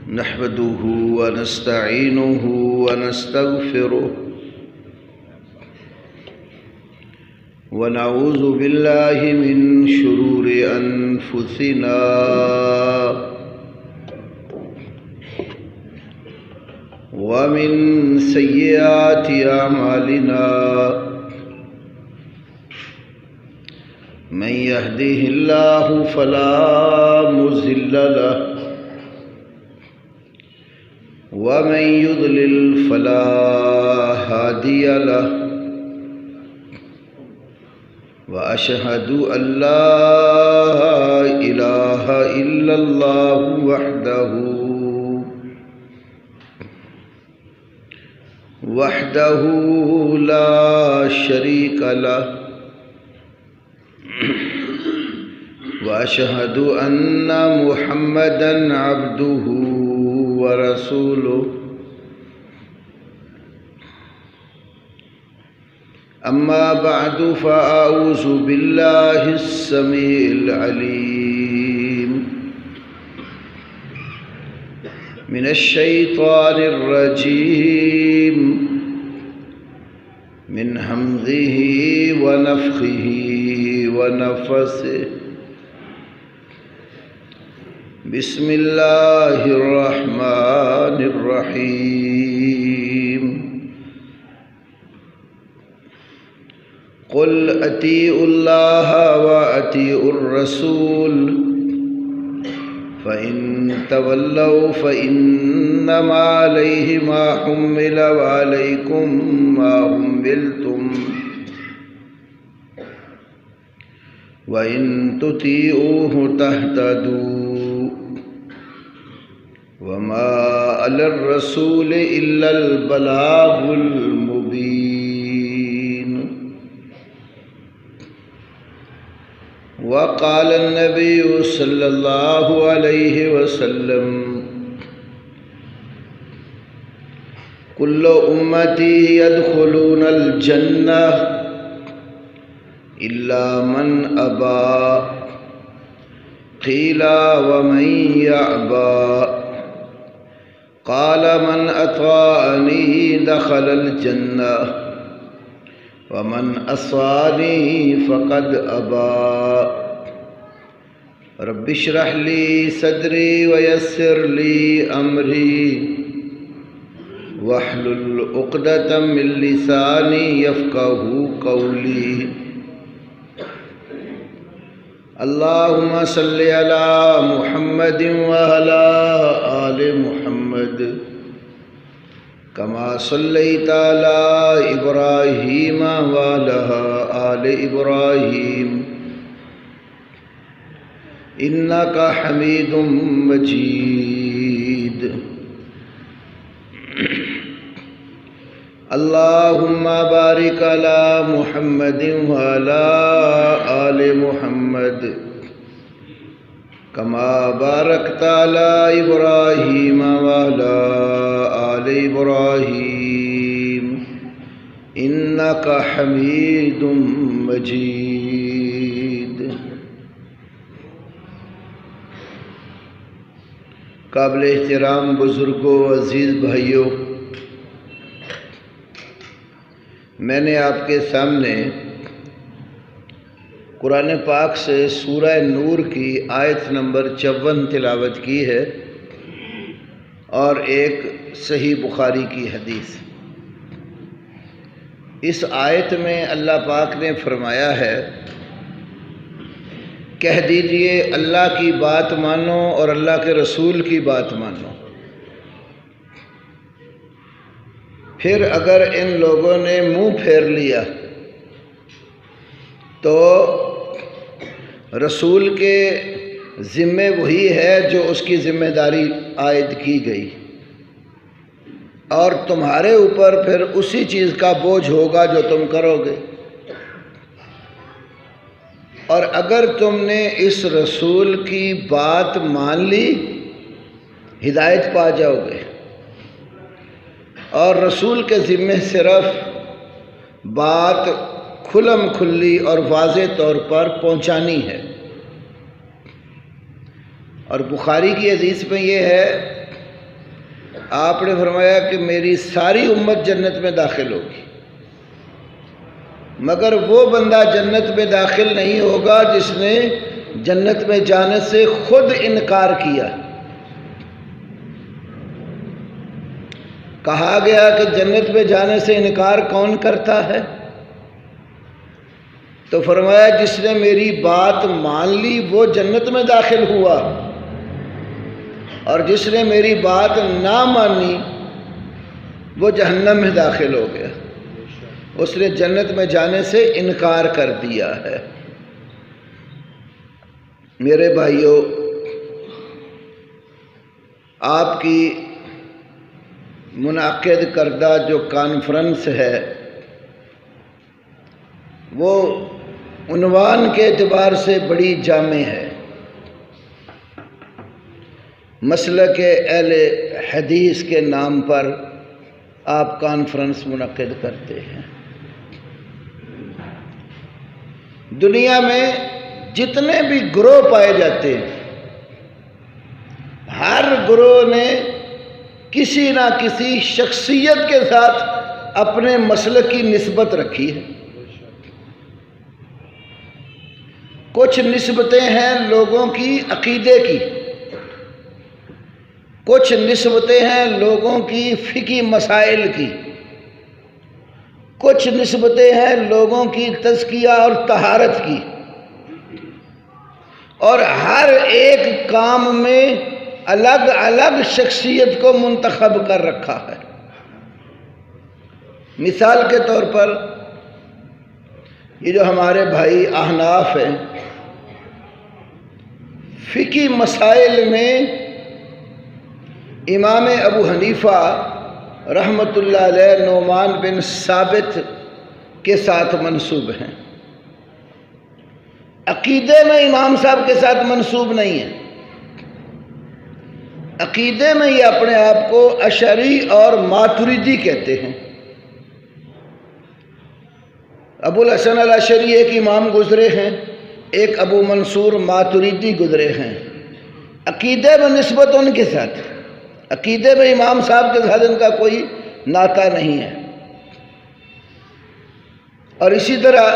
نحمده ونستعينه ونستغفره ونعوذ بالله من شرور أنفسنا ومن سيئات أعمالنا من يهده الله فلا مضل له ومن يضلل فلا هادي له وأشهد أن لا إله إلا الله وحده لا شريك له وأشهد أن محمدًا عبده ورسوله أما بعد فأعوذ بالله السميع العليم من الشيطان الرجيم من همزه ونفخه ونفثه بسم الله الرحمن الرحيم قل أطيعوا الله وأطيعوا الرسول فإن تولوا فإنما عليه ما حمل وعليكم ما حملتم وإن تطيعوه تهتدوا وما على الرسول إلا البلاغ المبين وقال النبي صلى الله عليه وسلم كل أمتي يدخلون الجنة إلا من أبى قيل ومن يأبى قال من أطاعني دخل الجنة ومن عصاني فقد أبى رب اشرح لي صدري ويسر لي أمري واحلل عقدة من لساني يفقهوا قولي اللهم صل على محمد وعلى آل محمد كما صليت على إبراهيم وعلى آل إبراهيم إنك حميد مجيد اللهم بارك على محمد وعلى آل محمد كما باركت على إبراهيم وعلى آل إبراهيم إنك حميد مجيد قابل احترام بزرگوں، عزیز بھائیوں، میں نے آپ کے سامنے قرآن پاک سے سورہ نور کی آیت نمبر 54 تلاوت کی ہے اور ایک صحیح بخاری کی حدیث۔ اس آیت میں اللہ پاک نے فرمایا ہے، کہہ دیجئے اللہ کی بات مانو اور اللہ کے رسول کی بات مانو۔ پھر اگر ان لوگوں نے منہ پھیر لیا تو رسول کے ذمے وہی ہے جو اس کی ذمہ داری عائد کی گئی، اور تمہارے اوپر پھر اسی چیز کا بوجھ ہوگا جو تم کرو گے۔ اور اگر تم نے اس رسول کی بات مان لی ہدایت پا جاؤ گے، اور رسول کے ذمے صرف بات کھلم کھلی اور واضح طور پر پہنچانی ہے۔ اور بخاری کی حدیث میں یہ ہے آپ نے فرمایا کہ میری ساری امت جنت میں داخل ہوگی، مگر وہ بندہ جنت میں داخل نہیں ہوگا جس نے جنت میں جانے سے خود انکار کیا۔ کہا گیا کہ جنت میں جانے سے انکار کون کرتا ہے؟ تو فرمایا جس نے میری بات مان لی وہ جنت میں داخل ہوا، اور جس نے میری بات نہ مانی وہ جہنم میں داخل ہو گیا، اس نے جنت میں جانے سے انکار کر دیا ہے۔ میرے بھائیوں، آپ کی منعقد کردہ جو کانفرنس ہے وہ عنوان کے اعتبار سے بڑی جامع ہے۔ مسلک اہل حدیث کے نام پر آپ کانفرنس منعقد کرتے ہیں۔ دنیا میں جتنے بھی گروہ پائے جاتے ہیں، ہر گروہ نے کسی نہ کسی شخصیت کے ساتھ اپنے مسلک کی نسبت رکھی ہے۔ کچھ نسبتیں ہیں لوگوں کی عقیدے کی، کچھ نسبتیں ہیں لوگوں کی فقہی مسائل کی، کچھ نسبتیں ہیں لوگوں کی تزکیہ اور طہارت کی، اور ہر ایک کام میں الگ الگ شخصیت کو منتخب کر رکھا ہے۔ مثال کے طور پر یہ جو ہمارے بھائی احناف ہیں، فقہی مسائل میں امام ابو حنیفہ رحمۃ اللہ علیہ نعمان بن ثابت کے ساتھ منسوب ہیں، عقیدے میں امام صاحب کے ساتھ منسوب نہیں ہیں۔ عقیدے میں یہ اپنے آپ کو اشعری اور ماتریدی کہتے ہیں۔ ابو الحسن الاشعری ایک امام گزرے ہیں، ایک ابو منصور ماتریدی گزرے ہیں۔ عقیدے میں نسبت ان کے ساتھ، عقیدے میں امام صاحب کے ساتھ ان کا کوئی ناطہ نہیں ہے۔ اور اسی طرح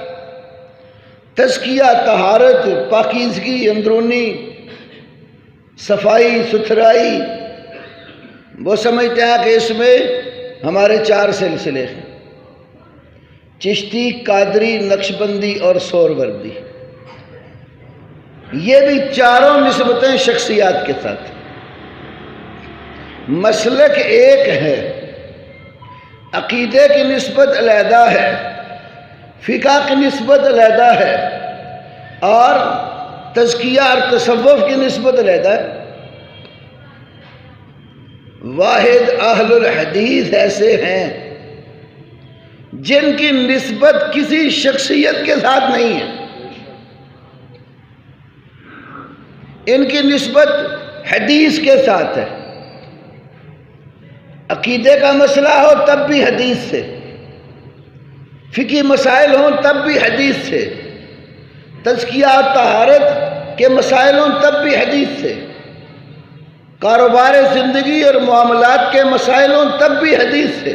تزکیہ، طہارت، پاکیزگی، اندرونی صفائی ستھرائی، وہ سمجھتے ہیں کہ اس میں ہمارے 4 سلسلے ہیں: چشتی، قادری، نقشبندی اور سہروردی۔ یہ بھی چاروں نسبتیں شخصیات کے ساتھ۔ مسلک ایک ہے، عقیدے کی نسبت علیحدہ ہے، فقہ کی نسبت علیحدہ ہے، اور تزکیہ اور تصوف کی نسبت علیحدہ ہے۔ واحد اہل الحدیث ایسے ہیں جن کی نسبت کسی شخصیت کے ساتھ نہیں ہے، ان کی نسبت حدیث کے ساتھ ہے۔ عقیدے کا مسئلہ ہو تب بھی حدیث سے، فقہی مسائل ہوں تب بھی حدیث سے، تزکیہ اور طہارت کے مسائل ہوں تب بھی حدیث سے، کاروبار زندگی اور معاملات کے مسائل ہوں تب بھی حدیث سے۔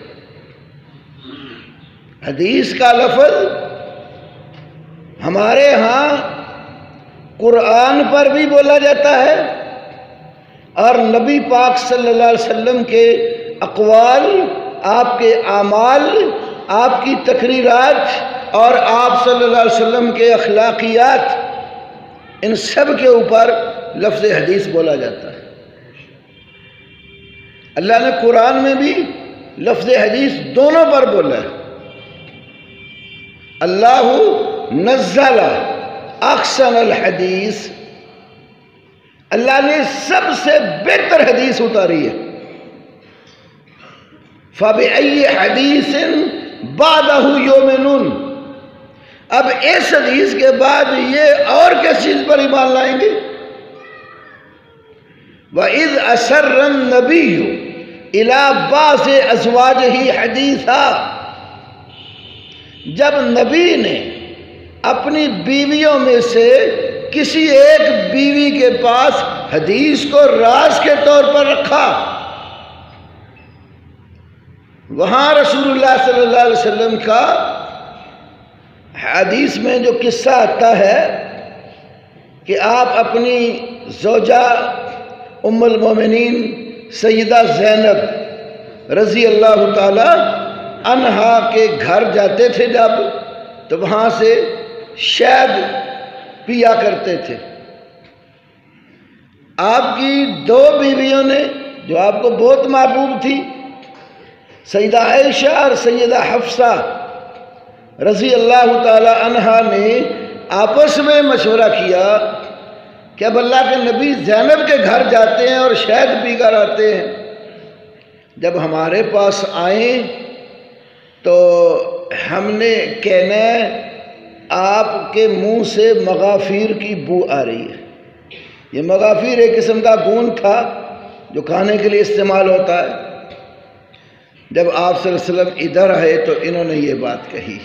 حدیث کا لفظ ہمارے ہاں قرآن پر بھی بولا جاتا ہے، اور نبی پاک صلی اللہ علیہ وسلم کے اقوال، آپ کے اعمال، آپ کی تقریرات اور آپ صلی اللہ علیہ وسلم کے اخلاقیات، ان سب کے اوپر لفظ حدیث بولا جاتا ہے۔ اللہ نے قرآن میں بھی لفظ حدیث دونوں پر بولا ہے۔ اللہ نزل احسن الحدیث، اللہ نے سب سے بہتر حدیث اتاری ہے۔ فَبِأَيِّ حَدِيثٍ بَعْدَهُ يُؤْمِنُونَ، اب اس حدیث کے بعد یہ اور کس چیز پر ایمان لائیں گے؟ وَإِذْ أَسَرَّ النَّبِيُّ إِلَىٰ بَعْضِ أَزْوَاجِهِ حَدِيثًا، جب نبی نے اپنی بیویوں میں سے کسی ایک بیوی کے پاس حدیث کو راز کے طور پر رکھا، وہاں رسول اللہ صلی اللہ علیہ وسلم کا حدیث میں جو قصہ آتا ہے کہ آپ اپنی زوجہ ام المومنین سیدہ زینب رضی اللہ تعالی عنہا کے گھر جاتے تھے جب، تو وہاں سے شہد پیا کرتے تھے۔ آپ کی دو بیویوں نے جو آپ کو بہت محبوب تھی، سیدہ عائشہ اور سیدہ حفصہ رضی اللہ تعالی عنہا نے آپس میں مشورہ کیا کہ اب اللہ کے نبی زینب کے گھر جاتے ہیں اور شہد پی کر آتے ہیں، جب ہمارے پاس آئیں تو ہم نے کہنا ہے آپ کے منہ سے مغافیر کی بو آ رہی ہے۔ یہ مغافیر ایک قسم کا گون تھا جو کھانے کے لیے استعمال ہوتا ہے۔ جب آپ صلی اللہ علیہ وسلم ادھر آئے تو انہوں نے یہ بات کہی،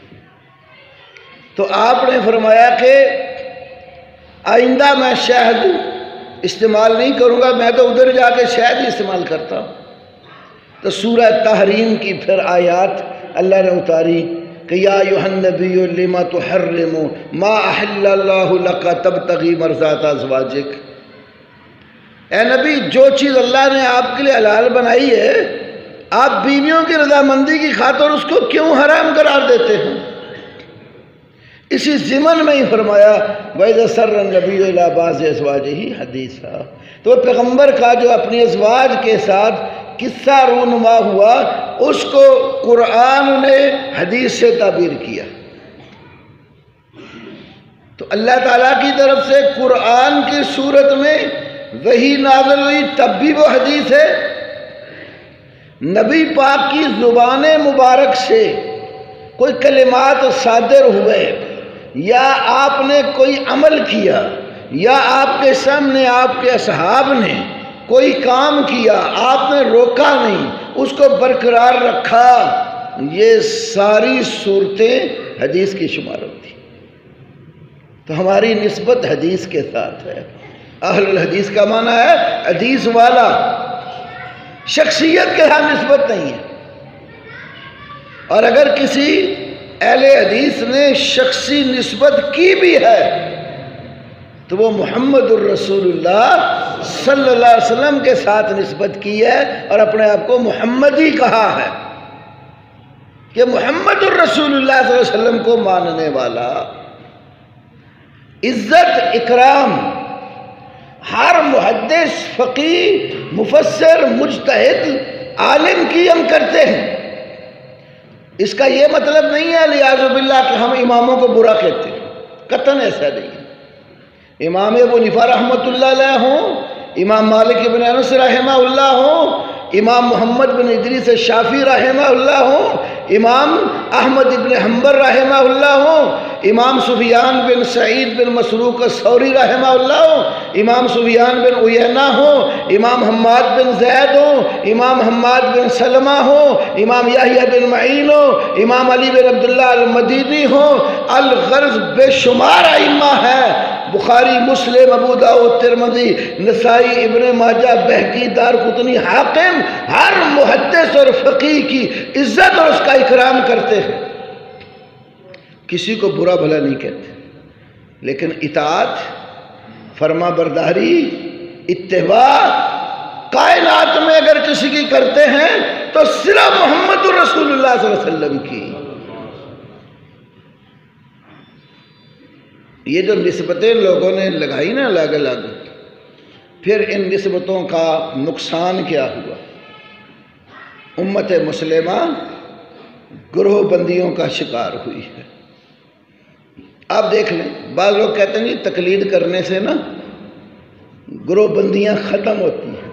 تو آپ نے فرمایا کہ آئندہ میں شہد استعمال نہیں کروں گا، میں تو ادھر جا کے شہد ہی استعمال کرتا ہوں۔ تو سورہ تحریم کی پھر آیات اللہ نے اتاری کہ یا ایھا النبی لما تحرم ما احل اللہ لک تبتغی مرضات ازواجک، اے نبی جو چیز اللہ نے آپ کے لیے حلال بنائی ہے آپ بیویوں کی رضامندی کی خاطر اس کو کیوں حرام قرار دیتے ہیں؟ اسی ضمن میں ہی فرمایا وَإِذَا سَرَّ النَّبِيُّ إِلَىٰ بَعْضِ أَزْوَاجِهِ حَدِيثًا، تو پیغمبر کا جو اپنی ازواج کے ساتھ قصہ رونما ہوا اس کو قرآن نے حدیث سے تعبیر کیا۔ تو اللہ تعالیٰ کی طرف سے قرآن کی صورت میں وحی نازل ہوئی تب بھی وہ حدیث ہے، نبی پاک کی زبان مبارک سے کوئی کلمات صادر ہوئے یا آپ نے کوئی عمل کیا یا آپ کے سامنے آپ کے اصحاب نے کوئی کام کیا، آپ نے روکا نہیں، اس کو برقرار رکھا، یہ ساری صورتیں حدیث کی شمار ہوتی۔ تو ہماری نسبت حدیث کے ساتھ ہے۔ اہل الحدیث کا معنی ہے حدیث والا، شخصیت کے ساتھ نسبت نہیں ہے۔ اور اگر کسی اہل حدیث نے شخصی نسبت کی بھی ہے تو وہ محمد الرسول اللہ صلی اللہ علیہ وسلم کے ساتھ نسبت کی ہے اور اپنے آپ کو محمدی کہا ہے کہ محمد الرسول اللہ صلی اللہ علیہ وسلم کو ماننے والا۔ عزت اکرام ہر محدث، فقیہ، مفسر، مجتہد، عالم کی ہم کرتے ہیں۔ اس کا یہ مطلب نہیں ہے لیاذ باللہ کہ ہم اماموں کو برا کہتے ہیں، قطعاً ایسا نہیں ہے۔ امام ابو حنیفہ رحمۃ اللہ علیہ ہوں، امام مالک ابن انس رحمہ اللہ ہوں، امام محمد بن ادریس شافعی رحمہ اللہ ہوں، امام احمد ابن حنبل رحمہ اللہ ہوں، امام سفیان بن سعید بن مسروق الثوری رحمہ اللہ ہوں، امام سفیان بن عیینہ ہوں، امام حماد بن زید ہوں، امام حماد بن سلمہ ہوں، امام یحییٰ بن معین ہوں، امام علی بن عبداللہ المدینی ہوں، الغرض بے شمار ائمہ ہیں، بخاری، مسلم، ابو داؤد، ترمذی، نسائی، ابن ماجہ، بہقی، دارقطنی، حاکم، ہر محدث اور فقیہ کی عزت اور اس کا اکرام کرتے ہیں، کسی کو برا بھلا نہیں کہتے، لیکن اطاعت، فرما برداری، اتباع کائنات میں اگر کسی کی کرتے ہیں تو صرف محمد الرسول اللہ صلی اللہ علیہ وسلم کی۔ یہ جو نسبتیں لوگوں نے لگائی نا الگ الگ، پھر ان نسبتوں کا نقصان کیا ہوا؟ امت مسلمہ گروہ بندیوں کا شکار ہوئی ہے۔ آپ دیکھ لیں، بعض لوگ کہتے ہیں تقلید کرنے سے نا گروہ بندیاں ختم ہوتی ہیں۔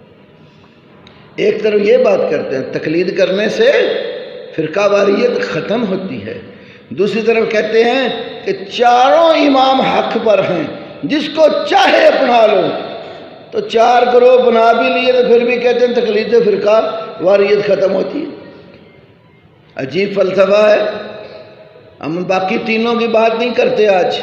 ایک طرف یہ بات کرتے ہیں تقلید کرنے سے فرقہ واریت ختم ہوتی ہے، دوسری طرف کہتے ہیں کہ چاروں امام حق پر ہیں، جس کو چاہے اپنا لو۔ تو چار گروہ بنا بھی لیے تو پھر بھی کہتے ہیں تقلید فرقہ واریت ختم ہوتی ہے۔ عجیب فلسفہ ہے۔ ہم باقی تینوں کی بات نہیں کرتے، آج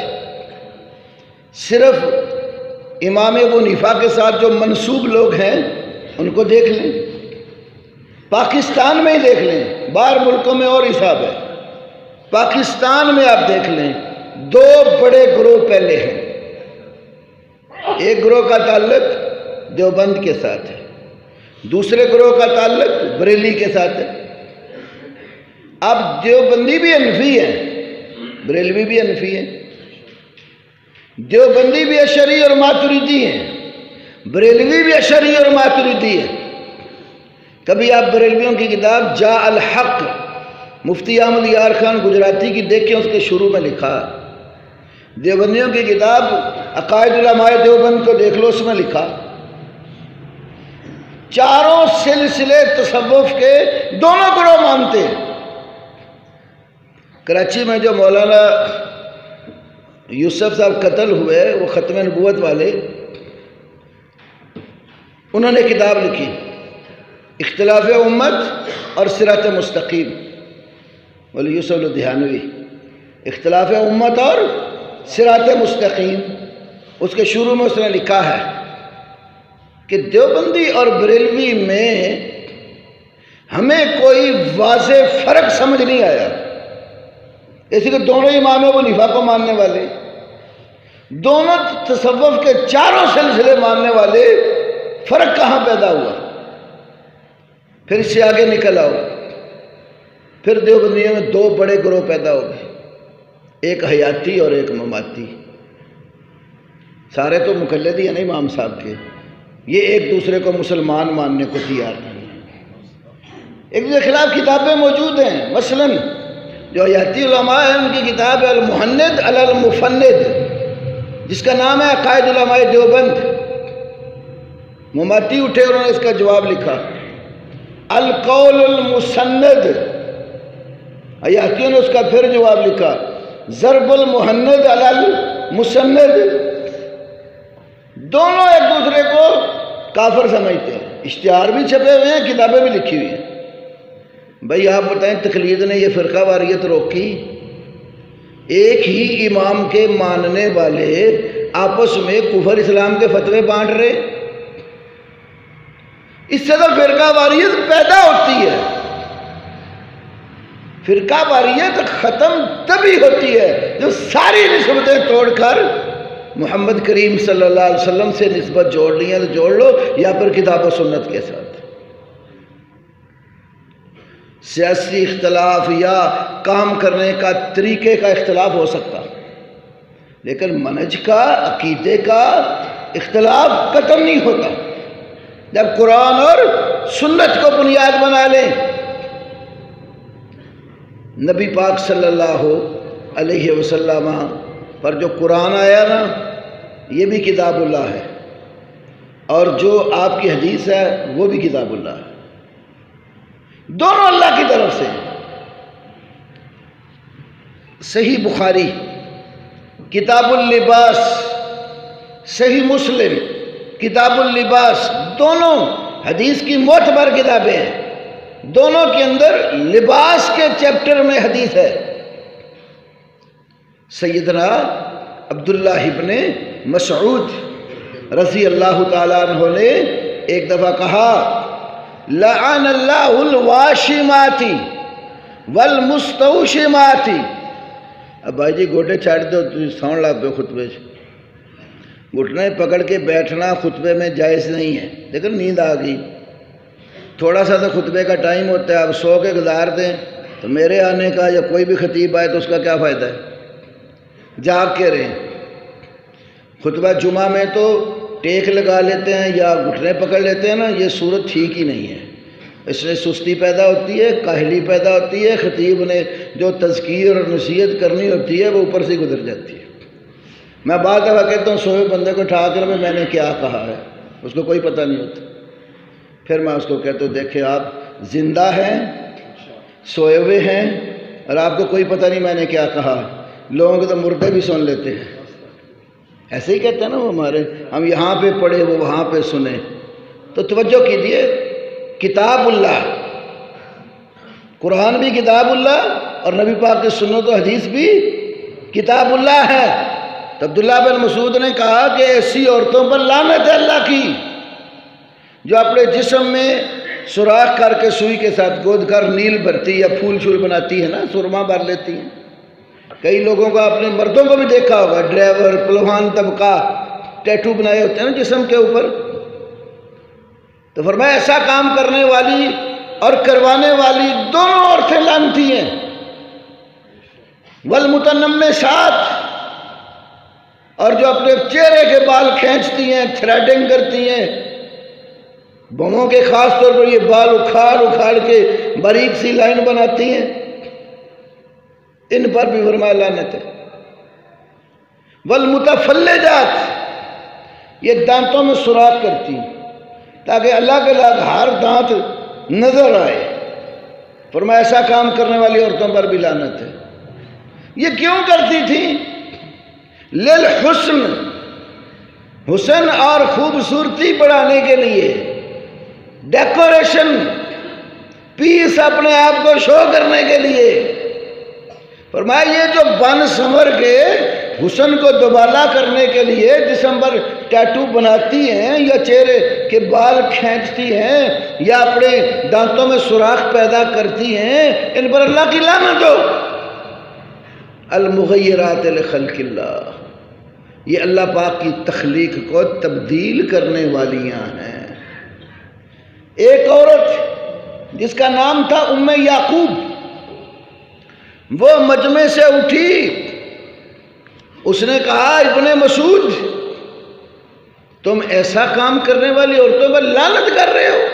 صرف امام ابو حنیفہ کے ساتھ جو منسوب لوگ ہیں ان کو دیکھ لیں۔ پاکستان میں ہی دیکھ لیں، باہر ملکوں میں اور حساب ہے، پاکستان میں آپ دیکھ لیں 2 بڑے گروہ پہلے ہیں۔ ایک گروہ کا تعلق دیوبند کے ساتھ ہے، دوسرے گروہ کا تعلق بریلی کے ساتھ ہے۔ اب دیوبندی بھی حنفی ہے، بریلوی بھی حنفی ہے، دیوبندی بھی اشعری اور ماتریدی ہیں، بریلوی بھی اشعری اور ماتریدی ہے۔ کبھی آپ بریلویوں کی کتاب جاء الحق مفتی احمد یار خان گجراتی کی دیکھیں، اس کے شروع میں لکھا ہے۔ دیوبندیوں کی کتاب عقائد علماء دیوبند کو دیکھ لو، اس میں لکھا چاروں سلسلے تصوف کے دونوں گروہ مانتے ہیں۔ کراچی میں جو مولانا یوسف صاحب قتل ہوئے، وہ ختم نبوت والے، انہوں نے کتاب لکھی اختلاف امت اور صراط مستقیم، مولانا یوسف لدھیانوی، اختلاف امت اور صراط مستقیم۔ اس کے شروع میں اس نے لکھا ہے کہ دیوبندی اور بریلوی میں ہمیں کوئی واضح فرق سمجھ نہیں آیا، اسی لیے دونوں امام ابو حنیفہ کو ماننے والے، دونوں تصوف کے چاروں سلسلے ماننے والے، فرق کہاں پیدا ہوا؟ پھر اس سے آگے نکل آؤ، پھر دیوبندیوں میں 2 بڑے گروہ پیدا ہو گئے، ایک حیاتی اور ایک مماتی۔ سارے تو مقلد ہی ہیں نا امام صاحب کے، یہ ایک دوسرے کو مسلمان ماننے کو تیار نہیں ہیں۔ ایک دوسرے کے خلاف کتابیں موجود ہیں، مثلاً جو حیاتی علماء ہیں ان کی کتاب ہے المحند علی المفند، جس کا نام ہے عقائد علماء دیوبند۔ مماتی اٹھے، انہوں نے اس کا جواب لکھا القول المسند، حیاتیوں نے اس کا پھر جواب لکھا ضرب المحند علی المسند۔ دونوں ایک دوسرے کو کافر سمجھتے ہیں، اشتہار بھی چھپے ہوئے ہیں، کتابیں بھی لکھی ہوئی ہیں۔ بھائی آپ بتائیں تقلید نے یہ فرقہ واریت روکی؟ ایک ہی امام کے ماننے والے آپس میں کفر اسلام کے فتوے بانٹ رہے، اس سے تو فرقہ واریت پیدا ہوتی ہے۔ فرقہ واریت ختم تبھی ہوتی ہے جو ساری نسبتیں توڑ کر محمد کریم صلی اللہ علیہ وسلم سے نسبت جوڑ لی ہے تو جوڑ لو، یا پھر کتاب و سنت کے ساتھ۔ سیاسی اختلاف یا کام کرنے کا طریقے کا اختلاف ہو سکتا، لیکن منہج کا، عقیدے کا اختلاف ختم نہیں ہوتا جب قرآن اور سنت کو بنیاد بنا لیں۔ نبی پاک صلی اللہ علیہ وسلم پر جو قرآن آیا نا، یہ بھی کتاب اللہ ہے، اور جو آپ کی حدیث ہے وہ بھی کتاب اللہ ہے، دونوں اللہ کی طرف سے۔ صحیح بخاری، کتاب اللباس، صحیح مسلم، کتاب اللباس، دونوں حدیث کی معتبر کتابیں ہیں، دونوں کے اندر لباس کے چیپٹر میں حدیث ہے۔ سیدنا عبداللہ ابن مسعود رضی اللہ تعالیٰ عنہ نے ایک دفعہ کہا لعن اللہ الواشمات والمستوشمات۔ اب بھائی جی گوٹے چھاڑ دو، ساؤنڈ لگ پہ خطبے سے، گھٹنے پکڑ کے بیٹھنا خطبے میں جائز نہیں ہے، لیکن نیند آ گئی، تھوڑا سا تو خطبے کا ٹائم ہوتا ہے، اب سو کے گزار دیں تو میرے آنے کا یا کوئی بھی خطیب آئے تو اس کا کیا فائدہ ہے؟ جاگ کے رہیں۔ خطبہ جمعہ میں تو ٹیک لگا لیتے ہیں یا گھٹنے پکڑ لیتے ہیں نا، یہ صورت ٹھیک ہی نہیں ہے، اس سے سستی پیدا ہوتی ہے، کاہلی پیدا ہوتی ہے، خطیب نے جو تذکیر اور نصیحت کرنی ہوتی ہے وہ اوپر سے گزر جاتی ہے۔ میں بعض دفعہ کہتا ہوں سوئے بندے کو اٹھا کر میں نے کیا کہا ہے، اس کو کوئی پتہ نہیں ہوتا، پھر میں اس کو کہتا ہوں دیکھیں آپ زندہ ہیں، سوئے ہوئے ہیں، اور آپ کو کوئی پتہ نہیں میں نے کیا کہا۔ لوگوں کو تو مردے بھی سن لیتے ہیں، ایسے ہی کہتے ہیں نا وہ ہمارے، ہم یہاں پہ پڑھے وہ وہاں پہ سنیں۔ تو توجہ کیجیے، کتاب اللہ، قرآن بھی کتاب اللہ اور نبی پاک کی سنت و حدیث بھی کتاب اللہ ہے۔ تو عبداللہ بن مسعود نے کہا کہ ایسی عورتوں پر لعنت ہے اللہ کی جو اپنے جسم میں سوراخ کر کے سوئی کے ساتھ گود کر نیل بھرتی یا پھول شول بناتی ہے نا، سرما بھر لیتی ہیں. کئی لوگوں کو اپنے مردوں کو بھی دیکھا ہوگا، ڈرائیور پہلوان طبقہ ٹیٹو بنائے ہوتے ہیں نا جسم کے اوپر. تو فرمایا ایسا کام کرنے والی اور کروانے والی دونوں عورتیں لعنتی ہیں. والمتنمسات، اور جو اپنے چہرے کے بال کھینچتی ہیں، تھریڈنگ کرتی ہیں، بموں کے خاص طور پر یہ بال اکھاڑ کے باریک سی لائن بناتی ہیں، ان پر بھی فرمایا لعنت ہے. والمتفلجات، یہ دانتوں میں سوراخ کرتی ہیں تاکہ الگ الگ ہر دانت نظر آئے. فرمایا ایسا کام کرنے والی عورتوں پر بھی لعنت ہے. یہ کیوں کرتی تھی؟ للحسن، حسن اور خوبصورتی بڑھانے کے لیے، ڈیکوریشن، پیس اپنے آپ کو شو کرنے کے لیے. فرمایا یہ جو بن سنور کے حسن کو دوبالا کرنے کے لیے جسم پر ٹیٹو بناتی ہیں یا چہرے کے بال کھینچتی ہیں یا اپنے دانتوں میں سوراخ پیدا کرتی ہیں، ان پر اللہ کی لعنت ہو. المغیرات لخلق اللہ، یہ اللہ پاک کی تخلیق کو تبدیل کرنے والیاں ہیں. ایک عورت جس کا نام تھا ام یعقوب، وہ مجمع سے اٹھی، اس نے کہا ابن مسعود تم ایسا کام کرنے والی عورتوں پر لعنت کر رہے ہو.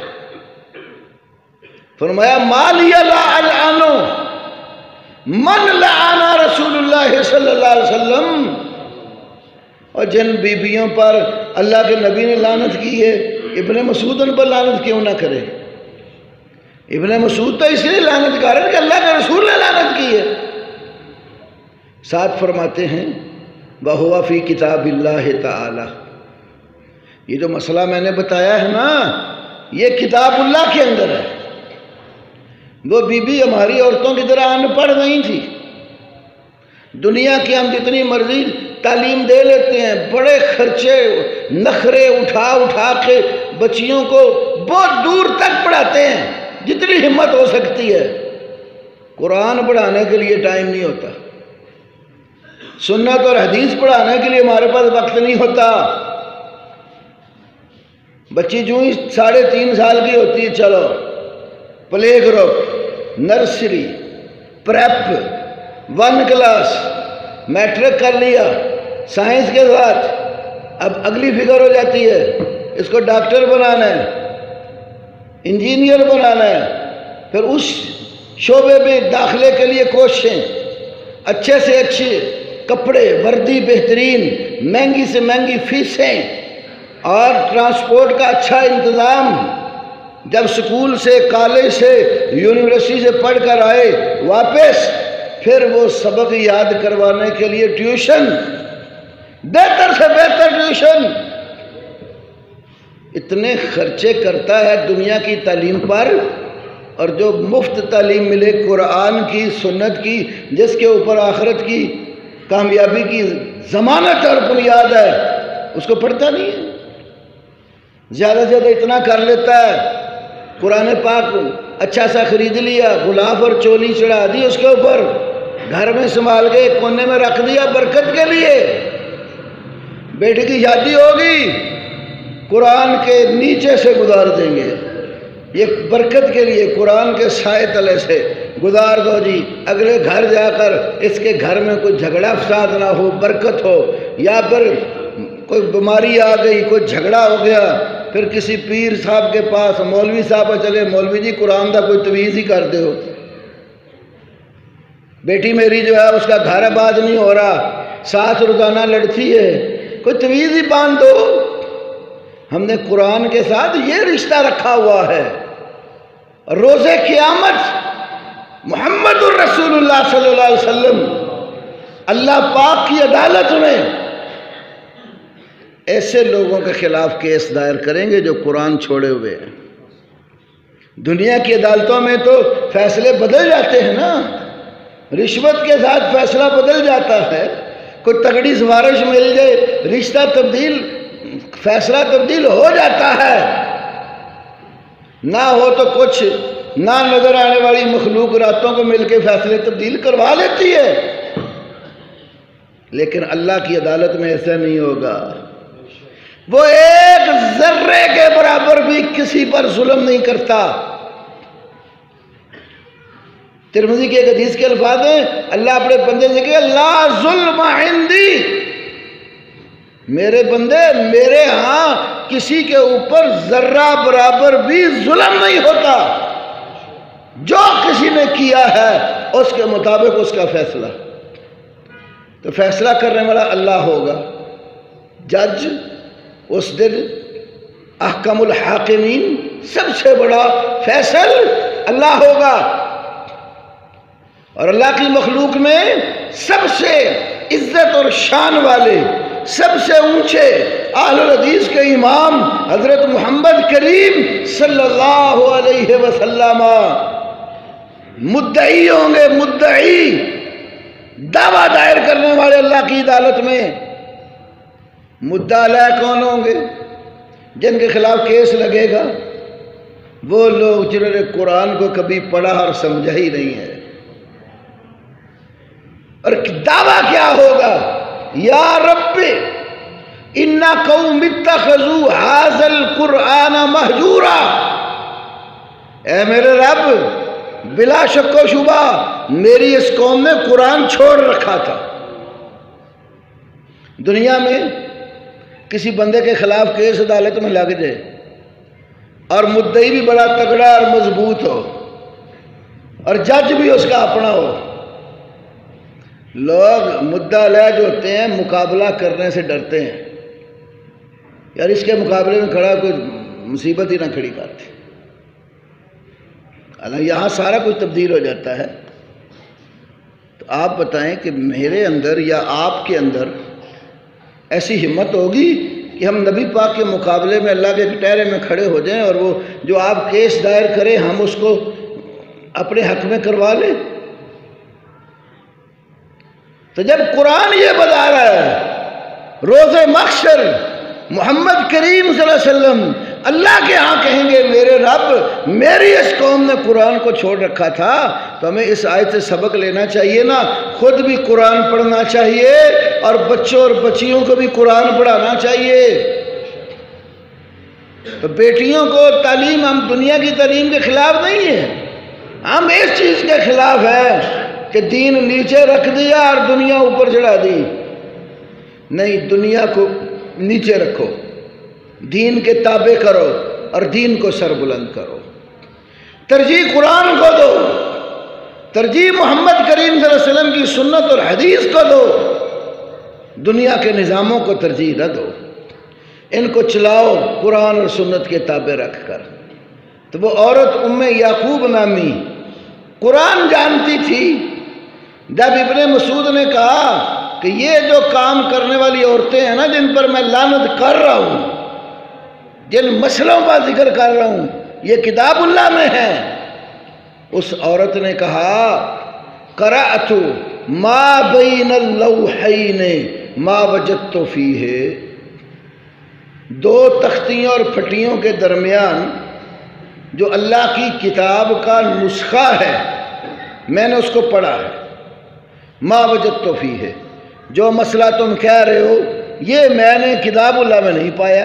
فرمایا ما لی لا العنو من لعن رسول اللہ صلی اللہ علیہ وسلم. اور جن بیبیوں پر اللہ کے نبی نے لعنت کی ہے، ابن مسعود ان پر لعنت کیوں نہ کرے؟ ابن مسعود تو اس لیے لعنت کر رہے ہیں کہ اللہ کے رسول نے لعنت کی ہے. ساتھ فرماتے ہیں وَهُوَ فِي کتاب اللہ تعالی، یہ جو مسئلہ میں نے بتایا ہے نا، یہ کتاب اللہ کے اندر ہے. وہ بی بی ہماری عورتوں کی طرح ان پڑھ نہیں تھی. دنیا کی ہم جتنی مرضی تعلیم دے لیتے ہیں، بڑے خرچے نخرے اٹھا کے بچیوں کو بہت دور تک پڑھاتے ہیں جتنی ہمت ہو سکتی ہے. قرآن پڑھانے کے لیے ٹائم نہیں ہوتا، سنت اور حدیث پڑھانے کے لیے ہمارے پاس وقت نہیں ہوتا. بچی جو ہی 3.5 سال کی ہوتی ہے، چلو play group, nursery, prep, 1 class, matric کر لیا سائنس کے ساتھ، اب اگلی فکر ہو جاتی ہے اس کو ڈاکٹر بنانا ہے، انجینئر بنانا ہے. پھر اس شعبے میں داخلے کے لیے کوششیں، اچھے سے اچھے کپڑے، وردی بہترین، مہنگی سے مہنگی فیسیں اور ٹرانسپورٹ کا اچھا انتظام. جب سکول سے، کالج سے، یونیورسٹی سے پڑھ کر آئے واپس، پھر وہ سبق یاد کروانے کے لیے ٹیوشن، بہتر سے بہتر ٹیوشن. اتنے خرچے کرتا ہے دنیا کی تعلیم پر، اور جو مفت تعلیم ملے قرآن کی، سنت کی، جس کے اوپر آخرت کی کامیابی کی ضمانت اور بنیاد ہے، اس کو پڑھتا نہیں ہے. زیادہ سے زیادہ اتنا کر لیتا ہے، قرآن پاک اچھا سا خرید لیا، غلاف اور چولی چڑھا دی اس کے اوپر، گھر میں سنبھال کے ایک کونے میں رکھ دیا برکت کے لیے. بیٹی کی شادی ہوگی، قرآن کے نیچے سے گزار دیں گے، یہ برکت کے لیے قرآن کے سائے تلے سے گزار دو جی. اگلے گھر جا کر اس کے گھر میں کوئی جھگڑا فساد نہ ہو، برکت ہو. یا پھر کوئی بیماری آ گئی، کوئی جھگڑا ہو گیا، پھر کسی پیر صاحب کے پاس، مولوی صاحب چلے، مولوی جی قرآن کا کوئی تویز ہی کر دو. بیٹی میری جو ہے اس کا گھر آباد نہیں ہو رہا، ساس روزانہ لڑتی ہے، کوئی تویز ہی باندھ دو. ہم نے قرآن کے ساتھ یہ رشتہ رکھا ہوا ہے. روز قیامت محمد الرسول اللہ صلی اللہ علیہ وسلم اللہ پاک کی عدالت میں ایسے لوگوں کے خلاف کیس دائر کریں گے جو قرآن چھوڑے ہوئے ہیں. دنیا کی عدالتوں میں تو فیصلے بدل جاتے ہیں نا، رشوت کے ساتھ فیصلہ بدل جاتا ہے. کوئی تگڑی سفارش مل جائے، رشتہ تبدیل، فیصلہ تبدیل ہو جاتا ہے. نہ ہو تو کچھ نہ نظر آنے والی مخلوق راتوں کو مل کے فیصلے تبدیل کروا لیتی ہے، لیکن اللہ کی عدالت میں ایسا نہیں ہوگا۔ وہ ایک ذرے کے برابر بھی کسی پر ظلم نہیں کرتا۔ ترمذی کی ایک حدیث کے الفاظ ہیں، اللہ اپنے بندے سے کہ لا ظلم عندی، میرے بندے میرے ہاں کسی کے اوپر ذرہ برابر بھی ظلم نہیں ہوتا، جو کسی نے کیا ہے اس کے مطابق اس کا فیصلہ، تو فیصلہ کرنے والا اللہ ہوگا، جج اس دن احکم الحاکمین سب سے بڑا فیصل اللہ ہوگا۔ اور اللہ کی مخلوق میں سب سے عزت اور شان والے، سب سے اونچے اہل الحدیث کے امام حضرت محمد کریم صلی اللہ علیہ وسلم مدعی ہوں گے، مدعی دعویٰ دائر کرنے والے اللہ کی عدالت میں۔ مدعا علیہ کون ہوں گے؟ جن کے خلاف کیس لگے گا وہ لوگ جنہوں نے قرآن کو کبھی پڑھا اور سمجھا ہی نہیں ہے۔ اور دعویٰ کیا ہوگا؟ یا رب ان قوم اتخذوا ھذا القرآن مہجورا، اے میرے رب بلا شک و شبہ میری اس قوم نے قرآن چھوڑ رکھا تھا۔ دنیا میں کسی بندے کے خلاف کیس عدالت میں لگ جائے اور مدعی بھی بڑا تگڑا اور مضبوط ہو اور جج بھی اس کا اپنا ہو، لوگ مدعا علیہ جو ہوتے ہیں مقابلہ کرنے سے ڈرتے ہیں، یار اس کے مقابلے میں کھڑا کوئی مصیبت ہی نہ کھڑی کرتے۔ حالانکہ یہاں سارا کچھ تبدیل ہو جاتا ہے۔ تو آپ بتائیں کہ میرے اندر یا آپ کے اندر ایسی ہمت ہوگی کہ ہم نبی پاک کے مقابلے میں اللہ کے کٹہرے میں کھڑے ہو جائیں اور وہ جو آپ کیس دائر کریں ہم اس کو اپنے حق میں کروا لیں؟ تو جب قرآن یہ بتا رہا ہے روز محشر محمد کریم صلی اللہ علیہ وسلم اللہ کے ہاں کہیں گے میرے رب میری اس قوم نے قرآن کو چھوڑ رکھا تھا، تو ہمیں اس آیت سے سبق لینا چاہیے نا، خود بھی قرآن پڑھنا چاہیے اور بچوں اور بچیوں کو بھی قرآن پڑھانا چاہیے۔ تو بیٹیوں کو تعلیم، ہم دنیا کی تعلیم کے خلاف نہیں ہیں، ہم اس چیز کے خلاف ہیں کہ دین نیچے رکھ دیا اور دنیا اوپر چڑھا دی۔ نہیں، دنیا کو نیچے رکھو، دین کے تابع کرو اور دین کو سر بلند کرو، ترجیح قرآن کو دو، ترجیح محمد کریم صلی اللہ علیہ وسلم کی سنت اور حدیث کو دو، دنیا کے نظاموں کو ترجیح نہ دو، ان کو چلاؤ قرآن اور سنت کے تابع رکھ کر۔ تو وہ عورت ام یعقوب نامی قرآن جانتی تھی، جب ابن مسعود نے کہا کہ یہ جو کام کرنے والی عورتیں ہیں نا جن پر میں لعنت کر رہا ہوں، جن مسئلوں کا ذکر کر رہا ہوں، یہ کتاب اللہ میں ہے، اس عورت نے کہا قرأت ما بین اللوحین ما وجدت فیہ، دو تختیوں اور پھٹیوں کے درمیان جو اللہ کی کتاب کا نسخہ ہے میں نے اس کو پڑھا ہے، ما وجدت فیہ، جو مسئلہ تم کہہ رہے ہو یہ میں نے کتاب اللہ میں نہیں پایا۔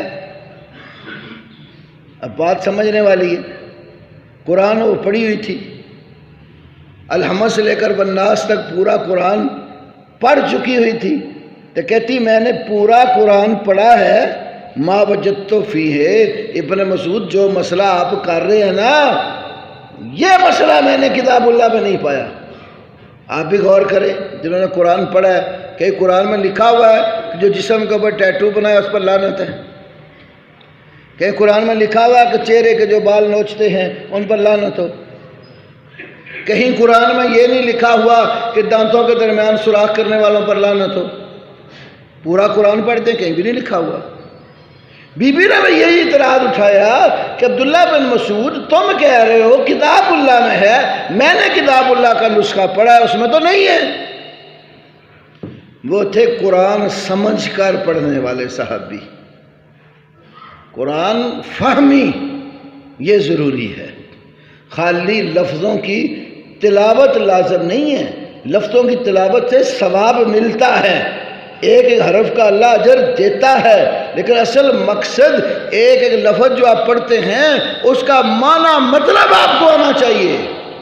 اب بات سمجھنے والی ہے، قرآن وہ پڑھی ہوئی تھی، الحمد سے لے کر والناس تک پورا قرآن پڑھ چکی ہوئی تھی، تو کہتی میں نے پورا قرآن پڑھا ہے، ما وجدت فیہ، ابن مسعود جو مسئلہ آپ کر رہے ہیں نا یہ مسئلہ میں نے کتاب اللہ میں نہیں پایا۔ آپ بھی غور کریں جنہوں نے قرآن پڑھا ہے کہ قرآن میں لکھا ہوا ہے کہ جو جسم کے اوپر ٹیٹو بنایا اس پر لعنت ہے، کہ قرآن میں لکھا ہوا ہے کہ چہرے کے جو بال نوچتے ہیں ان پر لعنت ہو، کہیں قرآن میں یہ نہیں لکھا ہوا کہ دانتوں کے درمیان سوراخ کرنے والوں پر لعنت ہو۔ پورا قرآن پڑھتے ہیں، کہیں بھی نہیں لکھا ہوا۔ بی بی نے یہی اعتراض اٹھایا کہ عبداللہ بن مسعود تم کہہ رہے ہو کتاب اللہ میں ہے، میں نے کتاب اللہ کا نسخہ پڑھا ہے، اس میں تو نہیں ہے۔ وہ تھے قرآن سمجھ کر پڑھنے والے صحابی، قرآن فہمی یہ ضروری ہے۔ خالی لفظوں کی تلاوت لازم نہیں ہے، لفظوں کی تلاوت سے ثواب ملتا ہے، ایک ایک حرف کا اللہ اجر دیتا ہے، لیکن اصل مقصد ایک ایک لفظ جو آپ پڑھتے ہیں اس کا معنی مطلب آپ کو آنا چاہیے۔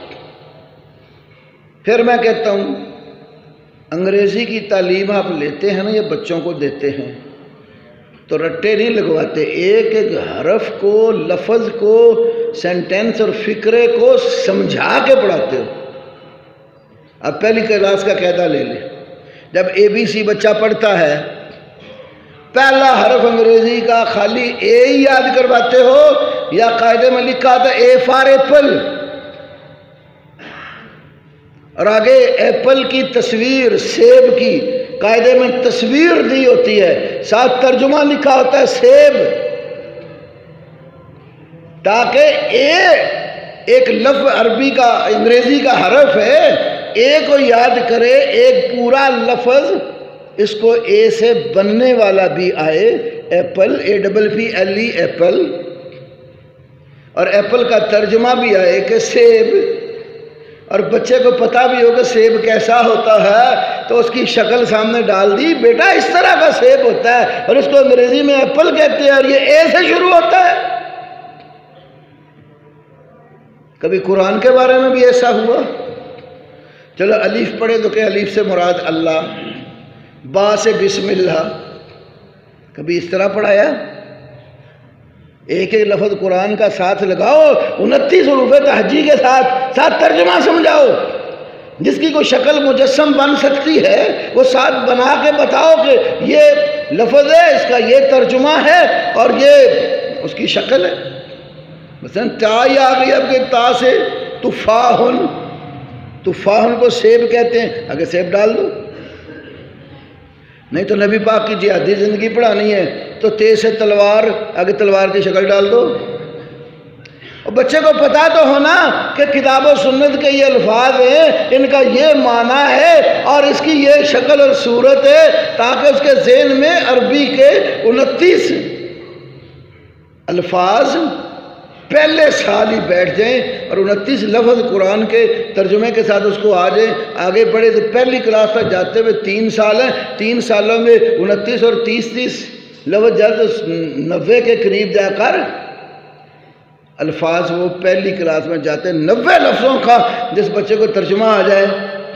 پھر میں کہتا ہوں انگریزی کی تعلیم آپ لیتے ہیں نا، یہ بچوں کو دیتے ہیں تو رٹے نہیں لگواتے، ایک ایک حرف کو، لفظ کو، سینٹینس اور فقرے کو سمجھا کے پڑھاتے ہو۔ اب پہلی کلاس کا قاعدہ لے لیں، جب اے بی سی بچہ پڑھتا ہے، پہلا حرف انگریزی کا خالی اے ہی یاد کرواتے ہو یا قاعدے میں لکھا تھا اے فار ایپل، اور آگے ایپل کی تصویر، سیب کی قاعدے میں تصویر دی ہوتی ہے، ساتھ ترجمہ لکھا ہوتا ہے سیب، تاکہ ایک لفظ عربی کا انگریزی کا حرف ہے، اے کو یاد کرے، ایک پورا لفظ اس کو اے سے بننے والا بھی آئے، Apple, A double P L E, Apple, اور ایپل کا ترجمہ بھی آئے کہ سیب، اور بچے کو پتہ بھی ہو کہ سیب کیسا ہوتا ہے تو اس کی شکل سامنے ڈال دی، بیٹا اس طرح کا سیب ہوتا ہے اور اس کو انگریزی میں ایپل کہتے ہیں اور یہ اے سے شروع ہوتا ہے۔ کبھی قرآن کے بارے میں بھی ایسا ہوا؟ چلو الف پڑھے تو کہ الف سے مراد اللہ، با سے بسم اللہ، کبھی اس طرح پڑھایا؟ ایک ایک لفظ قرآن کا ساتھ لگاؤ، 29 حروف تہجی کے ساتھ ترجمہ سمجھاؤ، جس کی کوئی شکل مجسم بن سکتی ہے وہ ساتھ بنا کے بتاؤ کہ یہ لفظ ہے، اس کا یہ ترجمہ ہے اور یہ اس کی شکل ہے۔ مثلا تا ہی آ گئی، اب کہ تا سے تفاحن، تفاحن کو سیب کہتے ہیں، آگے سیب ڈال دو، نہیں تو نبی پاک کی جہادی زندگی پڑھانی ہے تو تیز سے تلوار، آگے تلوار کی شکل ڈال دو۔ اور بچے کو پتا تو ہونا کہ کتاب و سنت کے یہ الفاظ ہیں، ان کا یہ معنی ہے اور اس کی یہ شکل اور صورت ہے، تاکہ اس کے ذہن میں عربی کے 29 الفاظ پہلے سال ہی بیٹھ جائیں اور 29 لفظ قرآن کے ترجمے کے ساتھ اس کو آ جائیں۔ آگے بڑھے تو پہلی کلاس تک جاتے ہوئے 3 سال ہیں، 3 سالوں میں 29 اور 30 لفظ جلد 90 کے قریب جا کر الفاظ وہ پہلی کلاس میں جاتے ہیں، 90 لفظوں کا جس بچے کو ترجمہ آ جائے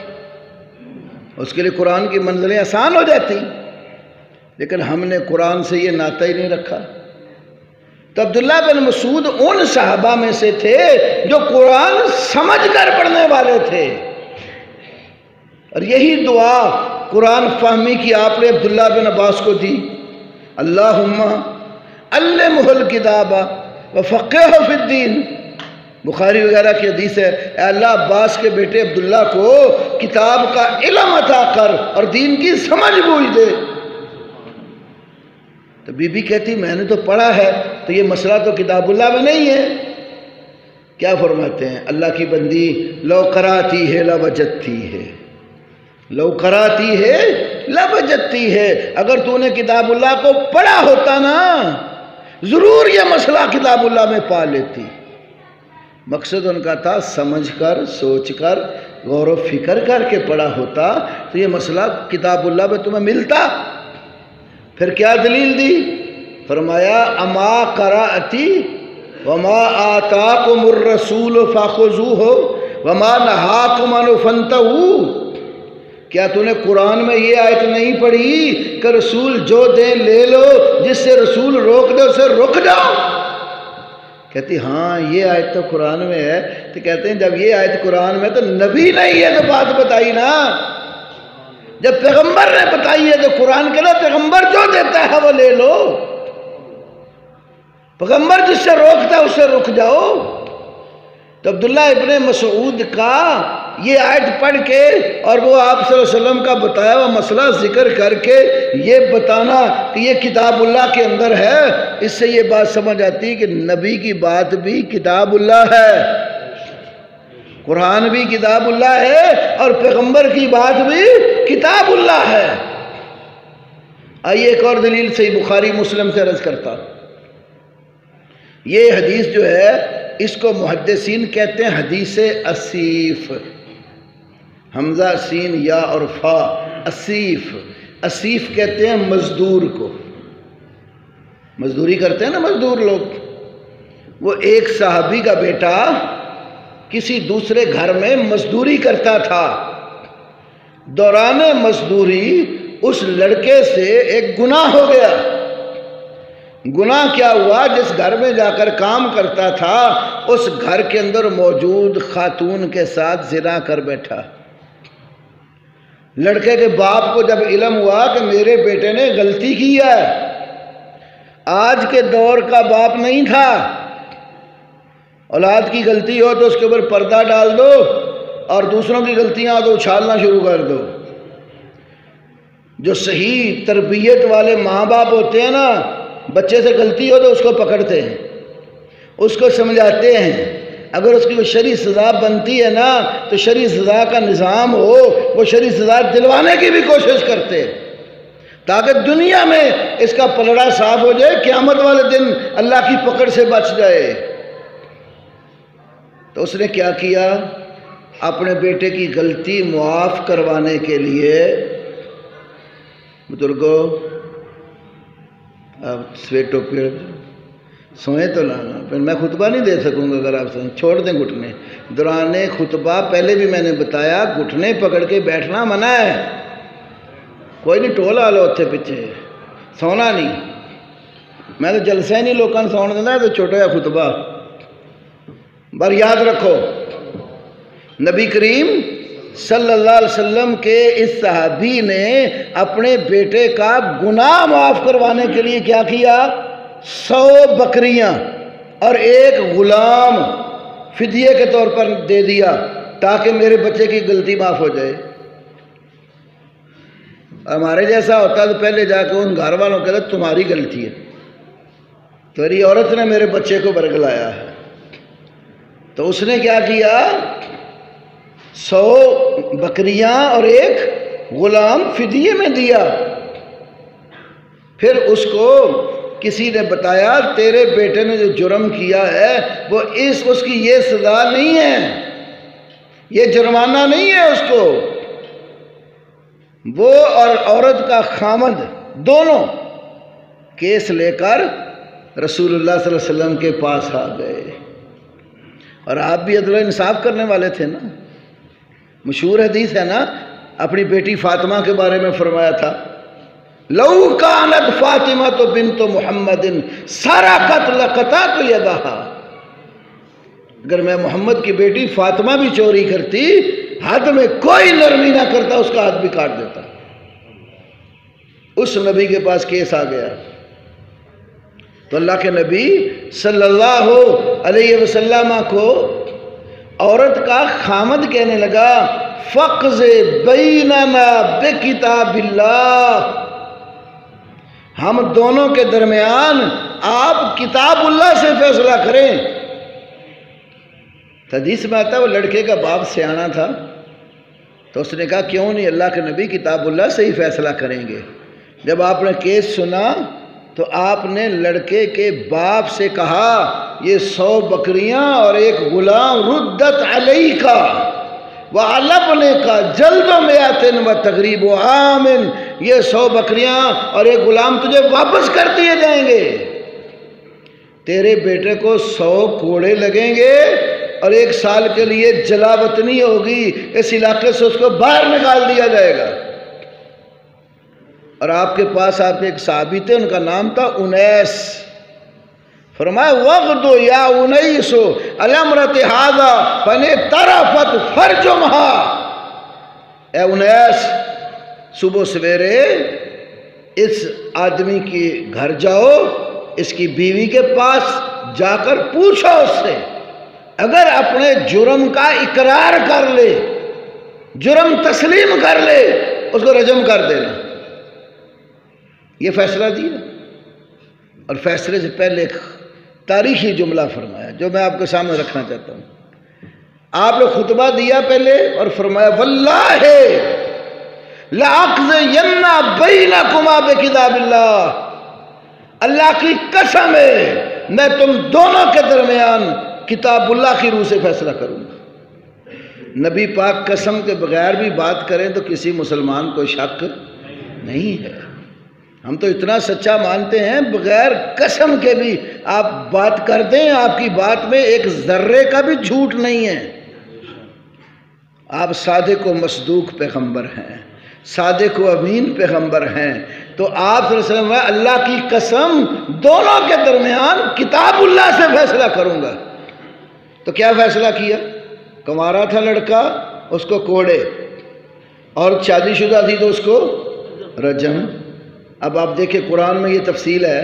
اس کے لیے قرآن کی منزلیں آسان ہو جاتی۔ لیکن ہم نے قرآن سے یہ ناطہ ہی نہیں رکھا۔ تو عبداللہ بن مسعود ان صحابہ میں سے تھے جو قرآن سمجھ کر پڑھنے والے تھے، اور یہی دعا قرآن فہمی کی آپ نے عبداللہ بن عباس کو دی، اللہم علمہ الکتاب وفقہہ فی الدین۔ بخاری وغیرہ کی حدیث ہے، اے اللہ عباس کے بیٹے عبداللہ کو کتاب کا علم عطا کر اور دین کی سمجھ بوجھ دے۔ تو بی بی کہتی میں نے تو پڑھا ہے، تو یہ مسئلہ تو کتاب اللہ میں نہیں ہے۔ کیا فرماتے ہیں اللہ کی بندی، لو قراتی ہے لوجدتی ہے، لو قراتی ہے لوجدتی ہے، اگر تو نے کتاب اللہ کو پڑھا ہوتا نا ضرور یہ مسئلہ کتاب اللہ میں پا لیتی۔ مقصد ان کا تھا سمجھ کر، سوچ کر، غور و فکر کر کے پڑھا ہوتا تو یہ مسئلہ کتاب اللہ میں تمہیں ملتا۔ پھر کیا دلیل دی؟ فرمایا اما قرأتی وما آتاکم الرسول فخذوہ وما نہاکم عنہ فانتہوا۔ کیا تو نے قرآن میں یہ آیت نہیں پڑھی کہ رسول جو دے لے لو، جس سے رسول روک دے اسے رک جاؤ؟ کہتی ہاں یہ آیت تو قرآن میں ہے۔ تو کہتے ہیں جب یہ آیت قرآن میں تو نبی نے یہ تو بات بتائی نا، جب پیغمبر نے بتائی ہے تو قرآن کے لئے پیغمبر جو دیتا ہے وہ لے لو، پیغمبر جس سے روکتا ہے اس سے رک جاؤ۔ تو عبداللہ ابن مسعود کا یہ آیت پڑھ کے اور وہ آپ صلی اللہ علیہ وسلم کا بتایا ہوا مسئلہ ذکر کر کے یہ بتانا کہ یہ کتاب اللہ کے اندر ہے، اس سے یہ بات سمجھ آتی کہ نبی کی بات بھی کتاب اللہ ہے، قرآن بھی کتاب اللہ ہے اور پیغمبر کی بات بھی کتاب اللہ ہے۔ آئیے ایک اور دلیل صحیح بخاری مسلم سے عرض کرتا، یہ حدیث جو ہے اس کو محدثین کہتے ہیں حدیث اسیف، حمزہ سین یا اور فا، اسیف۔ اسیف کہتے ہیں مزدور کو، مزدوری کرتے ہیں نا مزدور لوگ۔ وہ ایک صحابی کا بیٹا کسی دوسرے گھر میں مزدوری کرتا تھا، دوران مزدوری اس لڑکے سے ایک گناہ ہو گیا۔ گناہ کیا ہوا؟ جس گھر میں جا کر کام کرتا تھا اس گھر کے اندر موجود خاتون کے ساتھ زنا کر بیٹھا۔ لڑکے کے باپ کو جب علم ہوا کہ میرے بیٹے نے غلطی کی ہے، آج کے دور کا باپ نہیں تھا، اولاد کی غلطی ہو تو اس کے اوپر پردہ ڈال دو اور دوسروں کی غلطیاں ہو تو اچھالنا شروع کر دو۔ جو صحیح تربیت والے ماں باپ ہوتے ہیں نا، بچے سے غلطی ہو تو اس کو پکڑتے ہیں، اس کو سمجھاتے ہیں، اگر اس کی کوئی شرعی سزا بنتی ہے نا تو شرعی سزا کا نظام ہو، وہ شرعی سزا دلوانے کی بھی کوشش کرتے ہیں تاکہ دنیا میں اس کا پلڑا صاف ہو جائے، قیامت والے دن اللہ کی پکڑ سے بچ جائے۔ تو اس نے کیا کیا؟ اپنے بیٹے کی غلطی معاف کروانے کے لیے، بزرگوں آپ سویٹو پیڑ سوئیں تو لانا، پھر میں خطبہ نہیں دے سکوں گا اگر آپ سوئیں، چھوڑ دیں گھٹنے۔ دوران خطبہ پہلے بھی میں نے بتایا گھٹنے پکڑ کے بیٹھنا منع ہے، کوئی نہیں ٹولا لو اتھے پیچھے، سونا نہیں۔ میں تو جلسہ ہی نہیں لوگوں نے سون دینا، تو چھوٹا ہے خطبہ۔ پر یاد رکھو نبی کریم صلی اللہ علیہ وسلم کے اس صحابی نے اپنے بیٹے کا گناہ معاف کروانے کے لیے کیا کیا؟ 100 بکریاں اور ایک غلام فدیے کے طور پر دے دیا تاکہ میرے بچے کی غلطی معاف ہو جائے۔ ہمارے جیسا ہوتا تو پہلے جا کے ان گھر والوں کہتا تمہاری غلطی ہے، تیری عورت نے میرے بچے کو برگلایا ہے۔ تو اس نے کیا کیا؟ 100 بکریاں اور ایک غلام فدیے میں دیا۔ پھر اس کو کسی نے بتایا تیرے بیٹے نے جو جرم کیا ہے وہ اس کی یہ سزا نہیں ہے، یہ جرمانہ نہیں ہے اس کو۔ وہ اور عورت کا خامد دونوں کیس لے کر رسول اللہ صلی اللہ علیہ وسلم کے پاس آ گئے، اور آپ بھی عدل و انصاف کرنے والے تھے نا۔ مشہور حدیث ہے نا، اپنی بیٹی فاطمہ کے بارے میں فرمایا تھا لو کانت فاطمہ بنت محمد سرقت لقطعت یدہا، اگر میں محمد کی بیٹی فاطمہ بھی چوری کرتی، ہاتھ میں کوئی نرمی نہ کرتا، اس کا ہاتھ بھی کاٹ دیتا۔ اس نبی کے پاس کیس آ گیا تو اللہ کے نبی صلی اللہ علیہ وسلم کو عورت کا خامد کہنے لگا فقض بیننا بکتاب اللہ، ہم دونوں کے درمیان آپ کتاب اللہ سے فیصلہ کریں۔ حدیث میں آتا ہے وہ لڑکے کا باپ سیانا تھا تو اس نے کہا کیوں نہیں، اللہ کے نبی کتاب اللہ سے ہی فیصلہ کریں گے۔ جب آپ نے کیس سنا تو آپ نے لڑکے کے باپ سے کہا یہ 100 بکریاں اور ایک غلام ردت علیکا وعلبنے کا جلد میاتن و تغریب و آمن، یہ 100 بکریاں اور ایک غلام تجھے واپس کر دیے جائیں گے، تیرے بیٹے کو 100 کوڑے لگیں گے اور 1 سال کے لیے جلا وطنی ہوگی، اس علاقے سے اس کو باہر نکال دیا جائے گا۔ اور آپ کے پاس آپ ایک صحابی تھے، ان کا نام تھا انیس، فرمایا وغدو یا انیس الامرت ہذا فنطرفت فرجمہا، اے انیس صبح سویرے اس آدمی کے گھر جاؤ، اس کی بیوی کے پاس جا کر پوچھو اس سے، اگر اپنے جرم کا اقرار کر لے، جرم تسلیم کر لے، اس کو رجم کر دینا۔ یہ فیصلہ دیا، اور فیصلے سے پہلے ایک تاریخی جملہ فرمایا جو میں آپ کے سامنے رکھنا چاہتا ہوں۔ آپ نے خطبہ دیا پہلے اور فرمایا واللہ لَأَقْضِيَنَّ بَيْنَكُمَا بِكِتَابِ اللَّهِ، اللہ کی قسم ہے میں تم دونوں کے درمیان کتاب اللہ کی روح سے فیصلہ کروں گا۔ نبی پاک قسم کے بغیر بھی بات کریں تو کسی مسلمان کو شک نہیں ہے۔ ہم تو اتنا سچا مانتے ہیں بغیر قسم کے بھی آپ بات کر دیں، آپ کی بات میں ایک ذرے کا بھی جھوٹ نہیں ہے۔ آپ صادق و مصدوق پیغمبر ہیں، صادق و امین پیغمبر ہیں، تو آپ صلی اللہ علیہ وسلم اللہ کی قسم دونوں کے درمیان کتاب اللہ سے فیصلہ کروں گا۔ تو کیا فیصلہ کیا؟ کنوارا تھا لڑکا، اس کو کوڑے، اور شادی شدہ تھی تو اس کو رجم۔ اب آپ دیکھیں قرآن میں یہ تفصیل ہے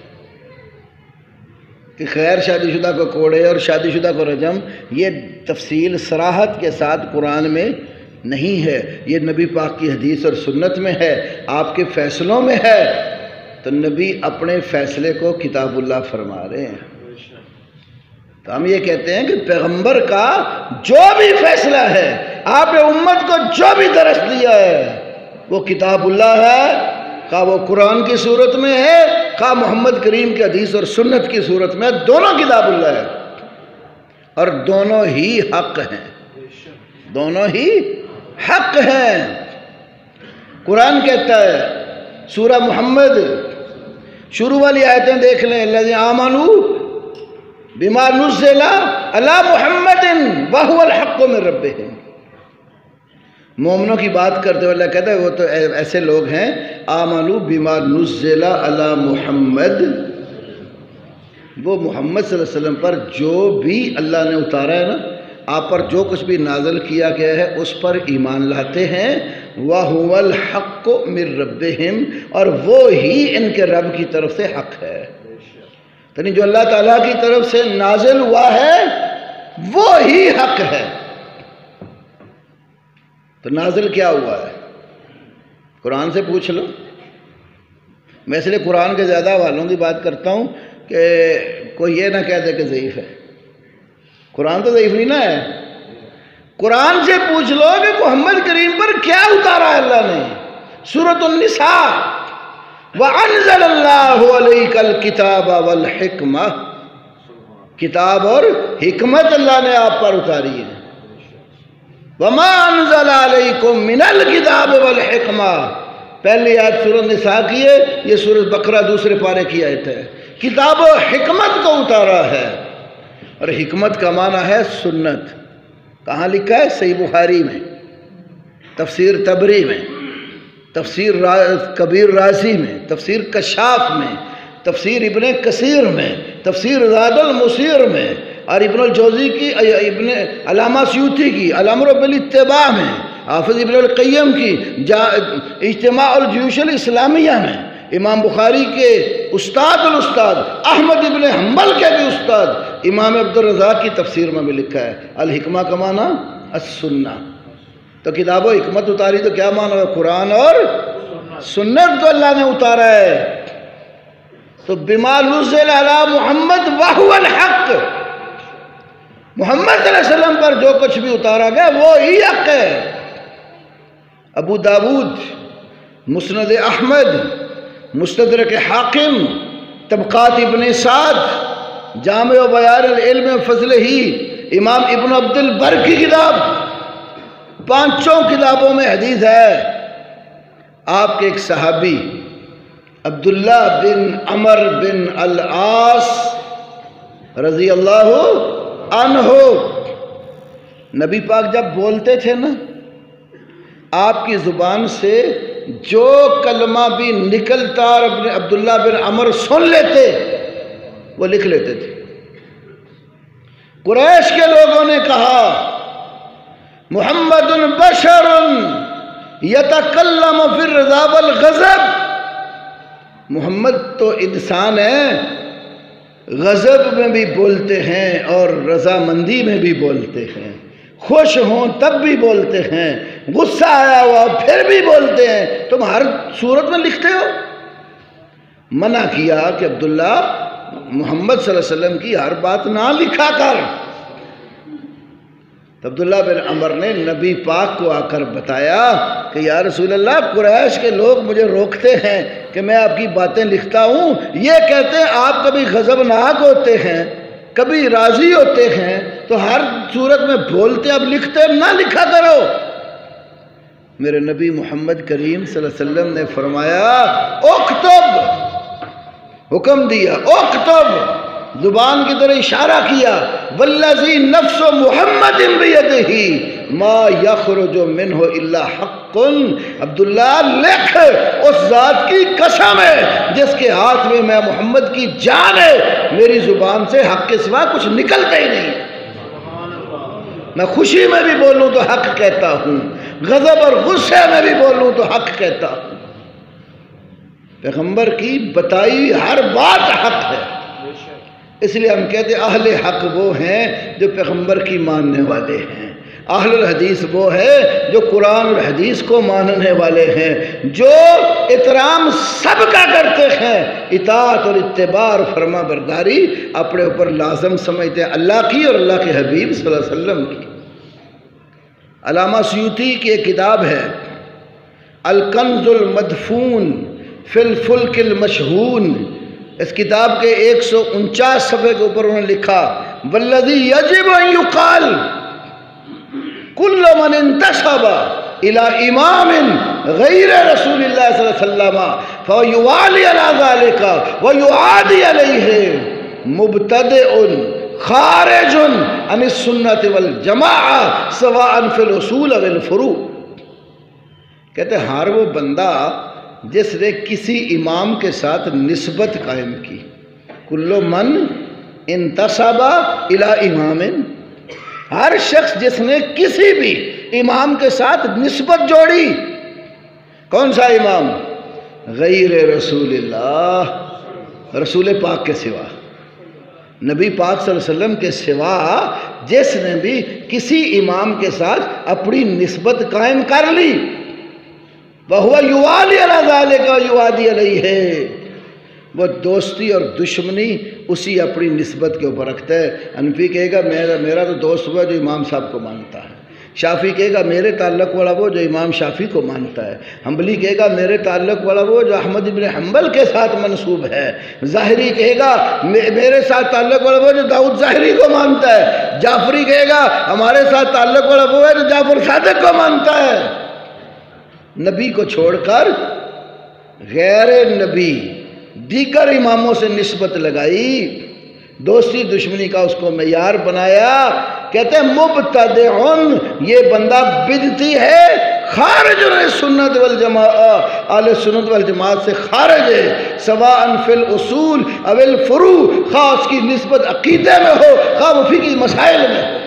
کہ غیر شادی شدہ کو کوڑے اور شادی شدہ کو رجم، یہ تفصیل صراحت کے ساتھ قرآن میں نہیں ہے، یہ نبی پاک کی حدیث اور سنت میں ہے، آپ کے فیصلوں میں ہے۔ تو نبی اپنے فیصلے کو کتاب اللہ فرما رہے ہیں۔ تو ہم یہ کہتے ہیں کہ پیغمبر کا جو بھی فیصلہ ہے، آپ نے امت کو جو بھی درس دیا ہے، وہ کتاب اللہ ہے، خواہ وہ قرآن کی صورت میں ہے، خواہ محمد کریم کی حدیث اور سنت کی صورت میں، دونوں کتاب اللہ ہے، اور دونوں ہی حق ہیں، دونوں ہی حق ہیں۔ قرآن کہتا ہے سورہ محمد شروع والی آیتیں دیکھ لیں، الذین آمنوا بما نزل علی محمد وہو الحق من ربہم۔ مومنوں کی بات کرتے ہوئے اللہ کہتا ہے وہ تو ایسے لوگ ہیں آمنوا بما نزل علی محمد، وہ محمد صلی اللہ علیہ وسلم پر جو بھی اللہ نے اتارا ہے نا، آپ پر جو کچھ بھی نازل کیا گیا ہے اس پر ایمان لاتے ہیں، وَهُوَ الْحَقُّ مِن رَبِّهِمْ، اور وہ ہی ان کے رب کی طرف سے حق ہے، یعنی جو اللہ تعالیٰ کی طرف سے نازل ہوا ہے وہ ہی حق ہے۔ تو نازل کیا ہوا ہے؟ قرآن سے پوچھ لو۔ میں اس لیے قرآن کے زیادہ حوالوں کی بات کرتا ہوں کہ کوئی یہ نہ کہہ دے کہ ضعیف ہے، قرآن تو ضعیف نہیں نا ہے۔ قرآن سے پوچھ لو کہ محمد کریم پر کیا اتارا ہے اللہ نے۔ سورۃ النساء وَأَنزَلَ اللَّهُ عَلَيْكَ الْكِتَابَ وَالْحِكْمَةَ، کتاب اور حکمت اللہ نے آپ پر اتاری ہے۔ وَمَا أَنزَلَ عَلَيْكُم مِّنَ الْكِتَابِ وَالْحِكْمَةِ، پہلی آیت سورۃ نساء کی ہے، یہ سورۃ بقرہ دوسرے پارے کی آیت ہے۔ کتاب و حکمت کو اتارا ہے، اور حکمت کا معنی ہے سنت۔ کہاں لکھا ہے؟ صحیح بخاری میں، تفسیر طبری میں، تفسیر کبیر رازی میں، تفسیر کشاف میں، تفسیر ابن کثیر میں، تفسیر زاد المسیر میں، اور ابن الجوزی کی، ابن علامہ سیوطی کی الامر بالاتباع میں، حافظ ابن القیم کی اجتماع الجیوش الاسلامیہ میں، امام بخاری کے استاد الاستاد احمد ابن حنبل کے بھی استاد امام عبدالرزاق کی تفسیر میں بھی لکھا ہے الحکمہ کا معنی السنہ۔ تو کتاب و حکمت اتاری تو کیا معنی ہے؟ قرآن اور سنت کو اللہ نے اتارا ہے۔ تو بما نزل علی محمد وہو الحق، محمد صلی اللہ علیہ وسلم پر جو کچھ بھی اتارا گیا وہ ہی حق ہے۔ ابو داود، مسند احمد، مستدرک حاکم، طبقات ابن سعد، جامع و بیان العلم فضل ہی، امام ابن عبد البر کی کتاب، پانچوں کتابوں میں حدیث ہے۔ آپ کے ایک صحابی عبداللہ بن عمر بن العاص رضی اللہ عنہ، نبی پاک جب بولتے تھے نا، آپ کی زبان سے جو کلمہ بھی نکلتا اور اپنے عبداللہ بن عمر سن لیتے وہ لکھ لیتے تھے۔ قریش کے لوگوں نے کہا محمد بشر یتکلم فی الرضا والغضب، محمد تو انسان ہے، غضب میں بھی بولتے ہیں اور رضامندی میں بھی بولتے ہیں، خوش ہوں تب بھی بولتے ہیں، غصہ آیا ہوا پھر بھی بولتے ہیں، تم ہر صورت میں لکھتے ہو۔ منع کیا کہ عبداللہ محمد صلی اللہ علیہ وسلم کی ہر بات نہ لکھا کر۔ تو عبداللہ بن عمر نے نبی پاک کو آ کر بتایا کہ یا رسول اللہ، قریش کے لوگ مجھے روکتے ہیں کہ میں آپ کی باتیں لکھتا ہوں، یہ کہتے ہیں آپ کبھی غضبناک ہوتے ہیں، کبھی راضی ہوتے ہیں، تو ہر صورت میں بولتے، اب لکھتے نہ لکھا کرو۔ میرے نبی محمد کریم صلی اللہ علیہ وسلم نے فرمایا اکتب، حکم دیا اکتب، زبان کی طرح اشارہ کیا، والذی نفس محمد بیدہ ما یخرج منہ الا حق، عبداللہ لکھ، اس ذات کی قسم ہے جس کے ہاتھ میں محمد کی جان ہے، میری زبان سے حق کے سوا کچھ نکلتا ہی نہیں۔ میں خوشی میں بھی بولوں تو حق کہتا ہوں، غضب اور غصے میں بھی بولوں تو حق کہتا ہوں۔ پیغمبر کی بتائی ہر بات حق ہے، اس لیے ہم کہتے ہیں اہل حق وہ ہیں جو پیغمبر کی ماننے والے ہیں، اہل الحدیث وہ ہے جو قرآن اور حدیث کو ماننے والے ہیں، جو احترام سب کا کرتے ہیں، اطاعت اور اتباع اور فرما برداری اپنے اوپر لازم سمجھتے ہیں، اللہ کی اور اللہ کے حبیب صلی اللہ علیہ وسلم کی۔ علامہ سیوطی کی ایک کتاب ہے الکنز المدفون فی الفلک المشحون، اس کتاب کے 149 صفحے کے اوپر انہوں نے لکھا والذی یجب ان یقال کل من انتسب الى امام غیر رسول اللہ صلی اللہ علیہ وسلم فیوالی علی ذلک ویعادی علیہ مبتدع خارج عن السنت والجماعہ سواء فی الاصول و الفروع۔ کہتے ہیں ہر وہ بندہ جس نے کسی امام کے ساتھ نسبت قائم کی، کل من انتسب الی امام، ہر شخص جس نے کسی بھی امام کے ساتھ نسبت جوڑی، کون سا امام؟ غیر رسول اللہ، رسول پاک کے سوا، نبی پاک صلی اللہ علیہ وسلم کے سوا جس نے بھی کسی امام کے ساتھ اپنی نسبت قائم کر لی، وَهُوَ يُوَالِي عَلَى ذَلِكَ وَيُوَادِي عَلَيْهِ، وہ دوستی اور دشمنی اسی اپنی نسبت کے اوپر رکھتا ہے۔ حنفی کہے گا میرا تو دوست ہوا جو امام صاحب کو مانتا ہے، شافعی کہے گا میرے تعلق والا وہ جو امام شافعی کو مانتا ہے، حنبلی کہے گا میرے تعلق والا وہ جو احمد بن حنبل کے ساتھ منسوب ہے، ظاہری کہے گا میرے ساتھ تعلق والا وہ جو داؤد ظاہری کو مانتا ہے، جعفری کہے گا ہمارے ساتھ تعلق والا وہ ہے جو جعفر صادق کو مانتا ہے۔ نبی کو چھوڑ کر غیر نبی دیگر اماموں سے نسبت لگائی، دوستی دشمنی کا اس کو معیار بنایا۔ کہتے ہیں مبتدعن، یہ بندہ بدعتی ہے، خارج سنت والجماعہ، اہل سنت والجماعت سے خارج ہے، سواء فی الاصول او الفروع، خواہ اس کی نسبت عقیدے میں ہو خواہ فقہی مسائل میں ہو۔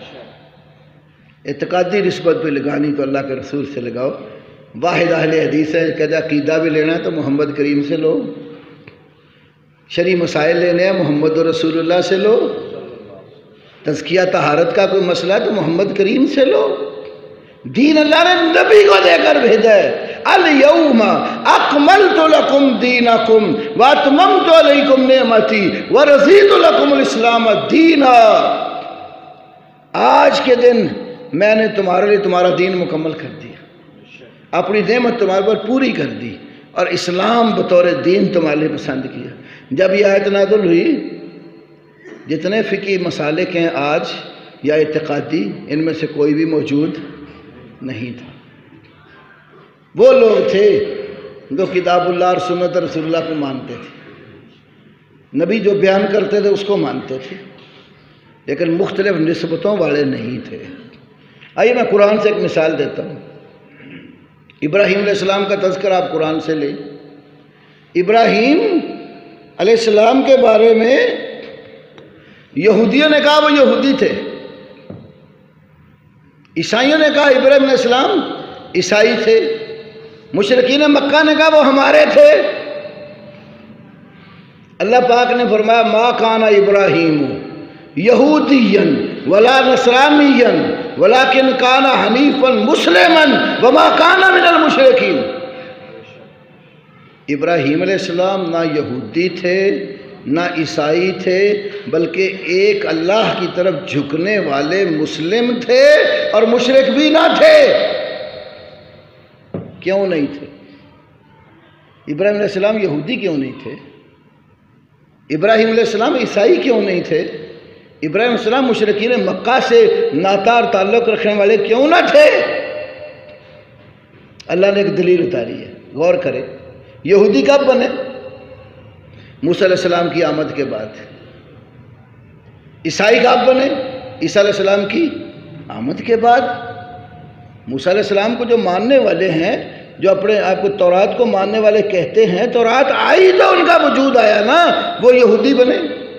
اعتقادی نسبت پہ لگانی تو اللہ کے رسول سے لگاؤ، واحد اہل حدیث ہے، کہتے ہیں عقیدہ بھی لینا ہے تو محمد کریم سے لو، شرعی مسائل لینے ہیں محمد رسول اللہ سے لو، تزکیہ طہارت کا کوئی مسئلہ ہے تو محمد کریم سے لو۔ دین اللہ نے نبی کو دے کر بھیجا ہے، الیوم اکملت لکم دینکم واتممت علیکم نعمتی ورضیت لکم الاسلام دینا، آج کے دن میں نے تمہارے لیے تمہارا دین مکمل کر دیا، اپنی نعمت تمہارے پر پوری کر دی اور اسلام بطور دین تمہارے لیے پسند کیا۔ جب یہ آیت نازل ہوئی، جتنے فقہی مسالک ہیں آج یا اعتقادی، ان میں سے کوئی بھی موجود نہیں تھا۔ وہ لوگ تھے جو کتاب اللہ اور سنت رسول اللہ کو مانتے تھے، نبی جو بیان کرتے تھے اس کو مانتے تھے، لیکن مختلف نسبتوں والے نہیں تھے۔ آئیے میں قرآن سے ایک مثال دیتا ہوں۔ ابراہیم علیہ السلام کا تذکرہ آپ قرآن سے لیں۔ ابراہیم علیہ السلام کے بارے میں یہودیوں نے کہا وہ یہودی تھے، عیسائیوں نے کہا ابراہیم علیہ السلام عیسائی تھے، مشرکین مکہ نے کہا وہ ہمارے تھے۔ اللہ پاک نے فرمایا ما کان ابراہیم یہودیا ولا نصرانیا ولکن کان حنیفا مسلما وما کان من المشرکین۔ ابراہیم علیہ السلام نہ یہودی تھے نہ عیسائی تھے، بلکہ ایک اللہ کی طرف جھکنے والے مسلم تھے اور مشرک بھی نہ تھے۔ کیوں نہیں تھے؟ ابراہیم علیہ السلام یہودی کیوں نہیں تھے؟ ابراہیم علیہ السلام عیسائی کیوں نہیں تھے؟ ابراہیم علیہ السلام مشرکین مکہ سے ناتار تعلق رکھنے والے کیوں نہ تھے؟ اللہ نے ایک دلیل اتاری ہے، غور کرے۔ یہودی کب بنے؟ موسیٰ علیہ السلام کی آمد کے بعد۔ عیسائی کب بنے؟ عیسیٰ علیہ السلام کی آمد کے بعد۔ موسیٰ علیہ السلام کو جو ماننے والے ہیں، جو اپنے آپ کو تورات کو ماننے والے کہتے ہیں، تورات آئی تو ان کا وجود آیا نا، وہ یہودی بنے۔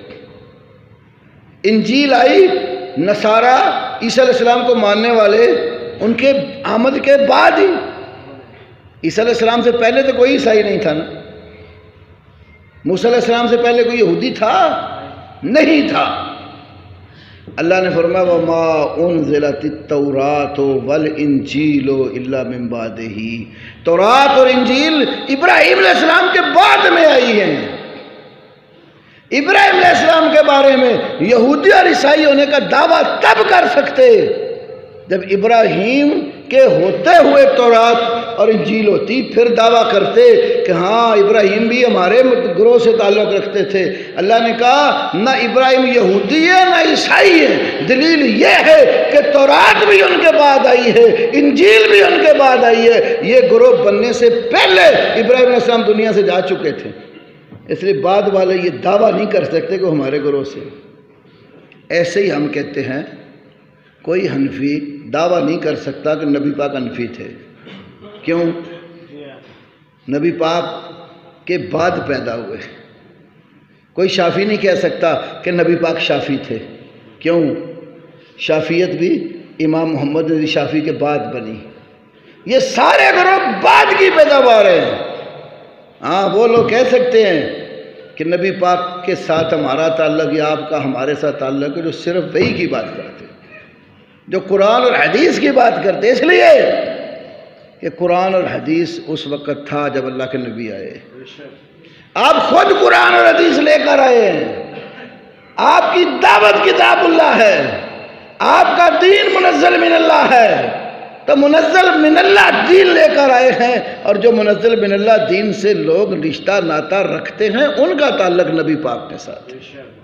انجیل آئی، نصارہ عیسیٰ علیہ السلام کو ماننے والے ان کے آمد کے بعد ہی۔ عیسیٰ علیہ السلام سے پہلے تو کوئی عیسائی نہیں تھا نا۔ موسیٰ علیہ السلام سے پہلے کوئی یہودی تھا؟ نہیں تھا۔ اللہ نے فرمایا وَمَا أُنزِلَتِ التَّوْرَاةُ وَالْإِنجِيلُ إِلَّا مِن بَعْدِهِ، تورات اور انجیل ابراہیم علیہ السلام کے بعد میں آئی ہیں۔ ابراہیم علیہ السلام کے بارے میں یہودی اور عیسائی ہونے کا دعویٰ تب کر سکتے جب ابراہیم کے ہوتے ہوئے تورات اور انجیل ہوتی، پھر دعویٰ کرتے کہ ہاں ابراہیم بھی ہمارے گروہ سے تعلق رکھتے تھے۔ اللہ نے کہا نہ ابراہیم یہودی ہے نہ عیسائی ہے، دلیل یہ ہے کہ تورات بھی ان کے بعد آئی ہے، انجیل بھی ان کے بعد آئی ہے۔ یہ گروہ بننے سے پہلے ابراہیم علیہ السلام دنیا سے جا چکے تھے، اس لیے بعد والے یہ دعویٰ نہیں کر سکتے کہ وہ ہمارے گروہ سے۔ ایسے ہی ہم کہتے ہیں کوئی حنفی دعویٰ نہیں کر سکتا کہ نبی پاک حنفی تھے۔ کیوں؟ نبی پاک کے بعد پیدا ہوئے۔ کوئی شافعی نہیں کہہ سکتا کہ نبی پاک شافعی تھے۔ کیوں؟ شافعیت بھی امام محمد رضی شافعی کے بعد بنی۔ یہ سارے گروہ بعد کی پیداوار ہیں۔ ہاں وہ لوگ کہہ سکتے ہیں کہ نبی پاک کے ساتھ ہمارا تعلق یا آپ کا ہمارے ساتھ تعلق ہے، جو صرف وحی کی بات کرتے ہیں، جو قرآن اور حدیث کی بات کرتے، اس لیے کہ قرآن اور حدیث اس وقت تھا جب اللہ کے نبی آئے۔ آپ خود قرآن اور حدیث لے کر آئے ہیں، آپ کی دعوت کتاب اللہ ہے، آپ کا دین منزل من اللہ ہے، تو منزل من اللہ دین لے کر آئے ہیں، اور جو منزل من اللہ دین سے لوگ رشتہ ناتا رکھتے ہیں ان کا تعلق نبی پاک کے ساتھ۔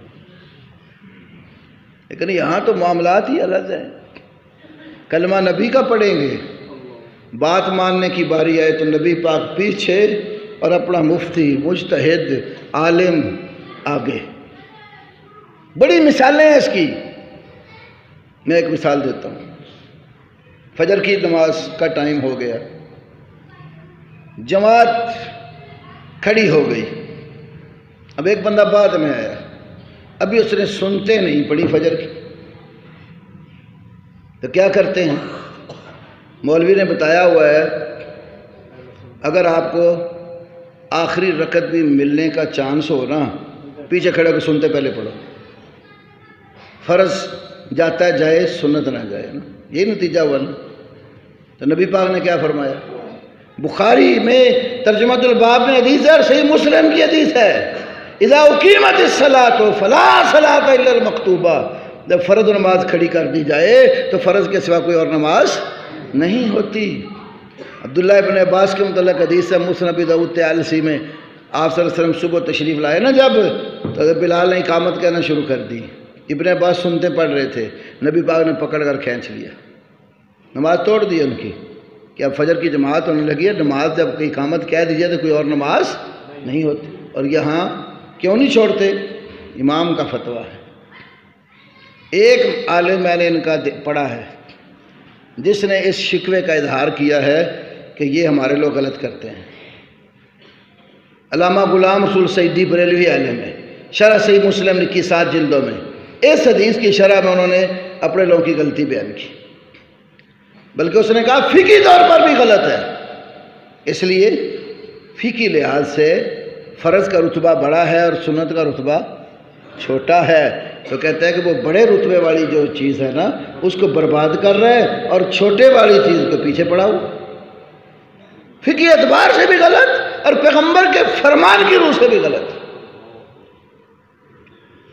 لیکن یہاں تو معاملات ہی الگ ہیں۔ کلمہ نبی کا پڑھیں گے، بات ماننے کی باری آئے تو نبی پاک پیچھے اور اپنا مفتی مجتہد عالم آگے۔ بڑی مثالیں ہیں اس کی۔ میں ایک مثال دیتا ہوں۔ فجر کی نماز کا ٹائم ہو گیا، جماعت کھڑی ہو گئی، اب ایک بندہ بعد میں آیا، ابھی اس نے سنتے نہیں پڑھی فجر کی، تو کیا کرتے ہیں؟ مولوی نے بتایا ہوا ہے اگر آپ کو آخری رکعت بھی ملنے کا چانس ہو نا، پیچھے کھڑے ہو کے سنتے پہلے پڑھو۔ فرض جاتا ہے جائے، سنت نہ جائے نا، یہی نتیجہ ہوا نا۔ تو نبی پاک نے کیا فرمایا؟ بخاری میں ترجمۃ الباب میں حدیث ہے اور صحیح مسلم کی حدیث ہے، اذا اقیمت الصلاۃ فلا صلاۃ الا المکتوبہ، جب فرض نماز کھڑی کر دی جائے تو فرض کے سوا کوئی اور نماز نہیں ہوتی۔ عبداللہ ابن عباس کے متعلق حدیث ہے مسند داؤد طیالسی میں، آپ صلی اللہ علیہ وسلم صبح تشریف لائے نا جب، تو بلال نے اقامت کہنا شروع کر دی، ابن عباس سنتے پڑھ رہے تھے، نبی پاک نے پکڑ کر کھینچ لیا، نماز توڑ دی ان کی کہ اب فجر کی جماعت ہونے لگی ہے، نماز جب اقامت کہہ دی جائے تو کوئی اور نماز نہیں ہوتی۔ اور یہاں کیوں نہیں چھوڑتے؟ امام کا فتویٰ ہے۔ ایک عالم میں نے ان کا پڑھا ہے جس نے اس شکوے کا اظہار کیا ہے کہ یہ ہمارے لوگ غلط کرتے ہیں۔ علامہ غلام رسول سعیدی بریلوی عالم ہے، شرح صحیح مسلم لکھی 7 جلدوں میں، اس حدیث کی شرح میں انہوں نے اپنے لوگوں کی غلطی بیان کی، بلکہ اس نے کہا فقہی طور پر بھی غلط ہے، اس لیے فقہی لحاظ سے فرض کا رتبہ بڑا ہے اور سنت کا رتبہ چھوٹا ہے، تو کہتا ہے کہ وہ بڑے رتبے والی جو چیز ہے نا اس کو برباد کر رہا ہے اور چھوٹے والی چیز کو پیچھے پڑاؤ۔ فقہی اعتبار سے بھی غلط اور پیغمبر کے فرمان کی روح سے بھی غلط۔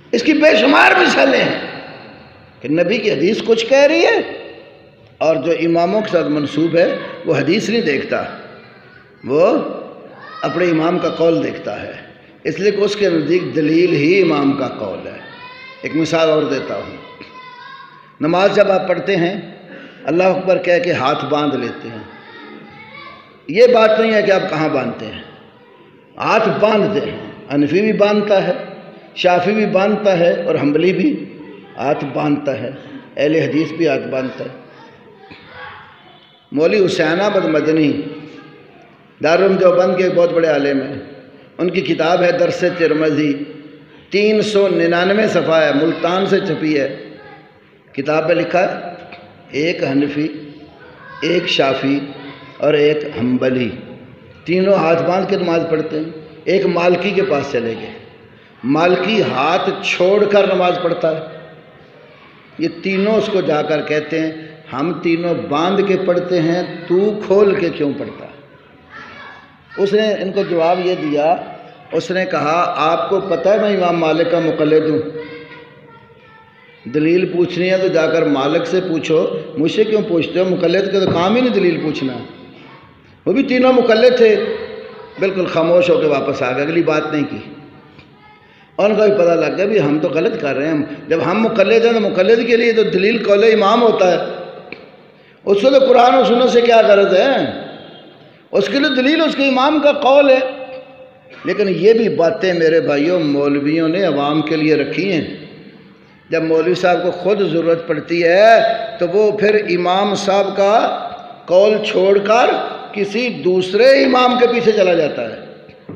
اس کی بے شمار مثالیں ہیں کہ نبی کی حدیث کچھ کہہ رہی ہے اور جو اماموں کے ساتھ منسوب ہے وہ حدیث نہیں دیکھتا، وہ اپنے امام کا قول دیکھتا ہے، اس لیے کہ اس کے نزدیک دلیل ہی امام کا قول ہے۔ ایک مثال اور دیتا ہوں، نماز جب آپ پڑھتے ہیں اللہ اکبر کہہ کے ہاتھ باندھ لیتے ہیں، یہ بات نہیں ہے کہ آپ کہاں باندھتے ہیں، ہاتھ باندھتے ہیں۔ حنفی بھی باندھتا ہے، شافعی بھی باندھتا ہے اور حنبلی بھی ہاتھ باندھتا ہے، اہل حدیث بھی ہاتھ باندھتا ہے۔ مولوی حسین احمد مدنی دارالعلوم دیوبند کے ایک بہت بڑے عالم ہیں، ان کی کتاب ہے درس ترمذی، 399 صفحہ ہے، ملتان سے چھپی ہے۔ کتاب میں لکھا ہے ایک حنفی، ایک شافعی اور ایک حنبلی تینوں ہاتھ باندھ کے نماز پڑھتے ہیں۔ ایک مالکی کے پاس چلے گئے، مالکی ہاتھ چھوڑ کر نماز پڑھتا ہے۔ یہ تینوں اس کو جا کر کہتے ہیں ہم تینوں باندھ کے پڑھتے ہیں، تو کھول کے کیوں پڑھتا ہے؟ اس نے ان کو جواب یہ دیا، اس نے کہا آپ کو پتہ ہے میں امام مالک کا مقلد ہوں، دلیل پوچھنی ہے تو جا کر مالک سے پوچھو، مجھ سے کیوں پوچھتے ہو؟ مقلد کے تو کام ہی نہیں دلیل پوچھنا۔ وہ بھی تینوں مقلد تھے، بالکل خاموش ہو کے واپس آ گئے، اگلی بات نہیں کی۔ اور ان کا بھی پتہ لگ گیا بھی ہم تو غلط کر رہے ہیں، جب ہم مقلد ہیں تو مقلد کے لیے تو دلیل قول امام ہوتا ہے، اس سے تو قرآن و سنت سے کیا غرض ہے، اس کے لیے دلیل اس کے امام کا قول ہے۔ لیکن یہ بھی باتیں میرے بھائیوں مولویوں نے عوام کے لیے رکھی ہیں۔ جب مولوی صاحب کو خود ضرورت پڑتی ہے تو وہ پھر امام صاحب کا قول چھوڑ کر کسی دوسرے امام کے پیچھے چلا جاتا ہے۔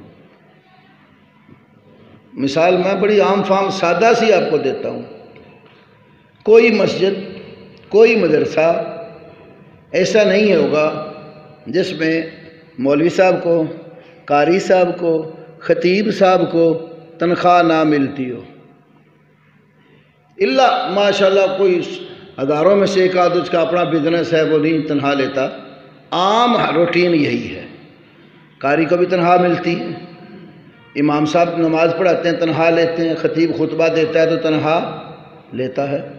مثال میں بڑی عام فام سادہ سی آپ کو دیتا ہوں، کوئی مسجد، کوئی مدرسہ ایسا نہیں ہوگا جس میں مولوی صاحب کو، قاری صاحب کو، خطیب صاحب کو تنخواہ نہ ملتی ہو، اللہ ماشاءاللہ کوئی ہزاروں میں سے ایک آدھ اس کا اپنا بزنس ہے وہ نہیں تنخواہ لیتا، عام روٹین یہی ہے۔ قاری کو بھی تنخواہ ملتی ہے، امام صاحب نماز پڑھاتے ہیں تنخواہ لیتے ہیں، خطیب خطبہ دیتا ہے تو تنخواہ لیتا ہے۔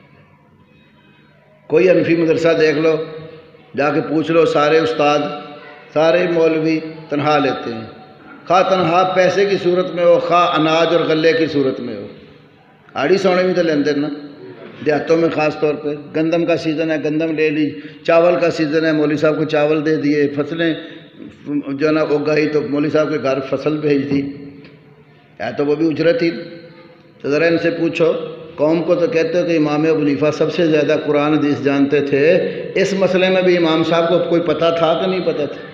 کوئی حنفی مدرسہ دیکھ لو، جا کے پوچھ لو، سارے استاد، سارے مولوی تنخواہ لیتے ہیں، خواہ تنخواہ پیسے کی صورت میں ہو، خواہ اناج اور غلے کی صورت میں ہو۔ آڑی سونے میں تو لیندے نا، دیہاتوں میں خاص طور پہ گندم کا سیزن ہے گندم لے لی، چاول کا سیزن ہے مولوی صاحب کو چاول دے دیے، فصلیں جو ہے نا اگائی تو مولوی صاحب کے گھر فصل بھیج دی، ہے تو وہ بھی اجرت ہی۔ تو ذرا ان سے پوچھو، قوم کو تو کہتے ہو کہ امام ابو حنیفہ سب سے زیادہ قرآن حدیث جانتے تھے، اس مسئلے میں بھی امام صاحب کو کوئی پتہ تھا کہ نہیں پتہ تھا؟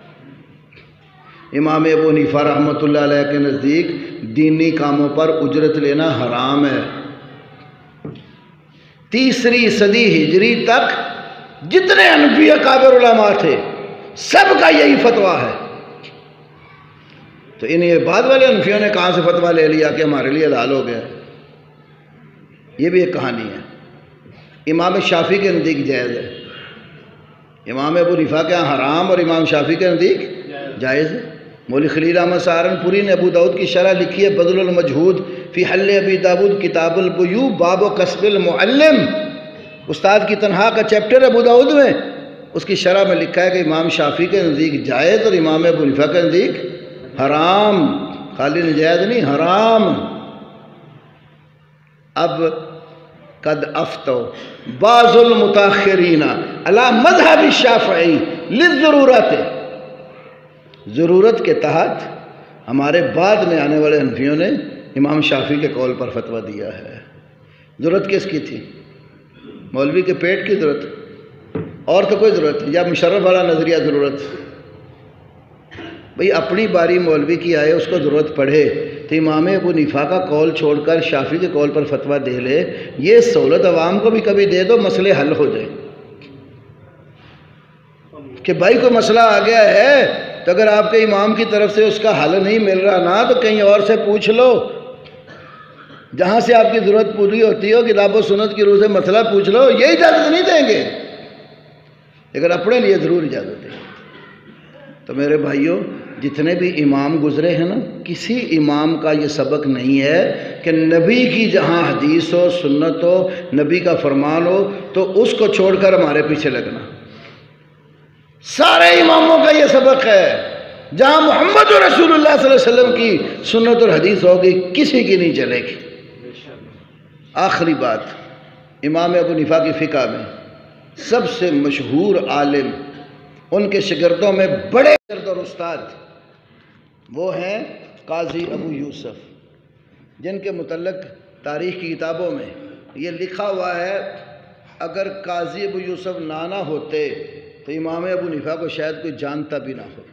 امام ابو حنیفہ رحمۃ اللہ علیہ کے نزدیک دینی کاموں پر اجرت لینا حرام ہے۔ 3 صدی ہجری تک جتنے حنفی اکابر علماء تھے سب کا یہی فتویٰ ہے، تو انہیں بعد والے حنفیوں نے کہاں سے فتویٰ لے لیا کہ ہمارے لیے حلال ہو گیا؟ یہ بھی ایک کہانی ہے۔ امام شافعی کے نزدیک جائز ہے، امام ابو حنیفہ کے یہاں حرام اور امام شافعی کے نزدیک جائز ہے۔ مولوی خلیل احمد سہارنپوری نے ابو داؤد کی شرح لکھی ہے، بذل المجہود فی حل ابی داؤد کتاب البیوع باب کسب المعلم، استاد کی تنخواہ کا چیپٹر ابو داؤد میں، اس کی شرح میں لکھا ہے کہ امام شافعی کے نزدیک جائز اور امام ابو حنیفہ کے نزدیک حرام، خالی نجائز نہیں حرام۔ اب قد افتوا بعض المتاخرین علی مذہب الشافعی للضرورت، ضرورت کے تحت ہمارے بعد میں آنے والے حنفیوں نے امام شافعی کے قول پر فتویٰ دیا ہے۔ ضرورت کس کی تھی؟ مولوی کے پیٹ کی ضرورت، اور تو کوئی ضرورت نہیں، یا مشرف والا نظریہ ضرورت؟ بھئی اپنی باری مولوی کی آئے، اس کو ضرورت پڑھے تو امام ابو حنیفہ کا قول چھوڑ کر شافعی کے قول پر فتویٰ دے لے، یہ سہولت عوام کو بھی کبھی دے دو، مسئلے حل ہو جائیں۔ کہ بھائی کوئی مسئلہ آ گیا ہے تو اگر آپ کے امام کی طرف سے اس کا حل نہیں مل رہا نا تو کہیں اور سے پوچھ لو، جہاں سے آپ کی ضرورت پوری ہوتی ہو، کتاب و سنت کی روح سے مسئلہ پوچھ لو، یہ اجازت نہیں دیں گے، لیکن اپنے لیے ضرور اجازت دیں۔ تو میرے بھائیوں، جتنے بھی امام گزرے ہیں نا، کسی امام کا یہ سبق نہیں ہے کہ نبی کی جہاں حدیث ہو، سنت ہو، نبی کا فرمان ہو تو اس کو چھوڑ کر ہمارے پیچھے لگنا۔ سارے اماموں کا یہ سبق ہے، جہاں محمد رسول اللہ صلی اللہ علیہ وسلم کی سنت اور حدیث ہوگی کسی کی نہیں چلے گی۔ آخری بات، امام ابو حنیفہ کی فقہ میں سب سے مشہور عالم، ان کے شاگردوں میں بڑے شاگرد اور استاد وہ ہیں قاضی ابو یوسف، جن کے متعلق تاریخ کی کتابوں میں یہ لکھا ہوا ہے اگر قاضی ابو یوسف نہ ہوتے تو امام ابو حنیفہ کو شاید کوئی جانتا بھی نہ ہوتا۔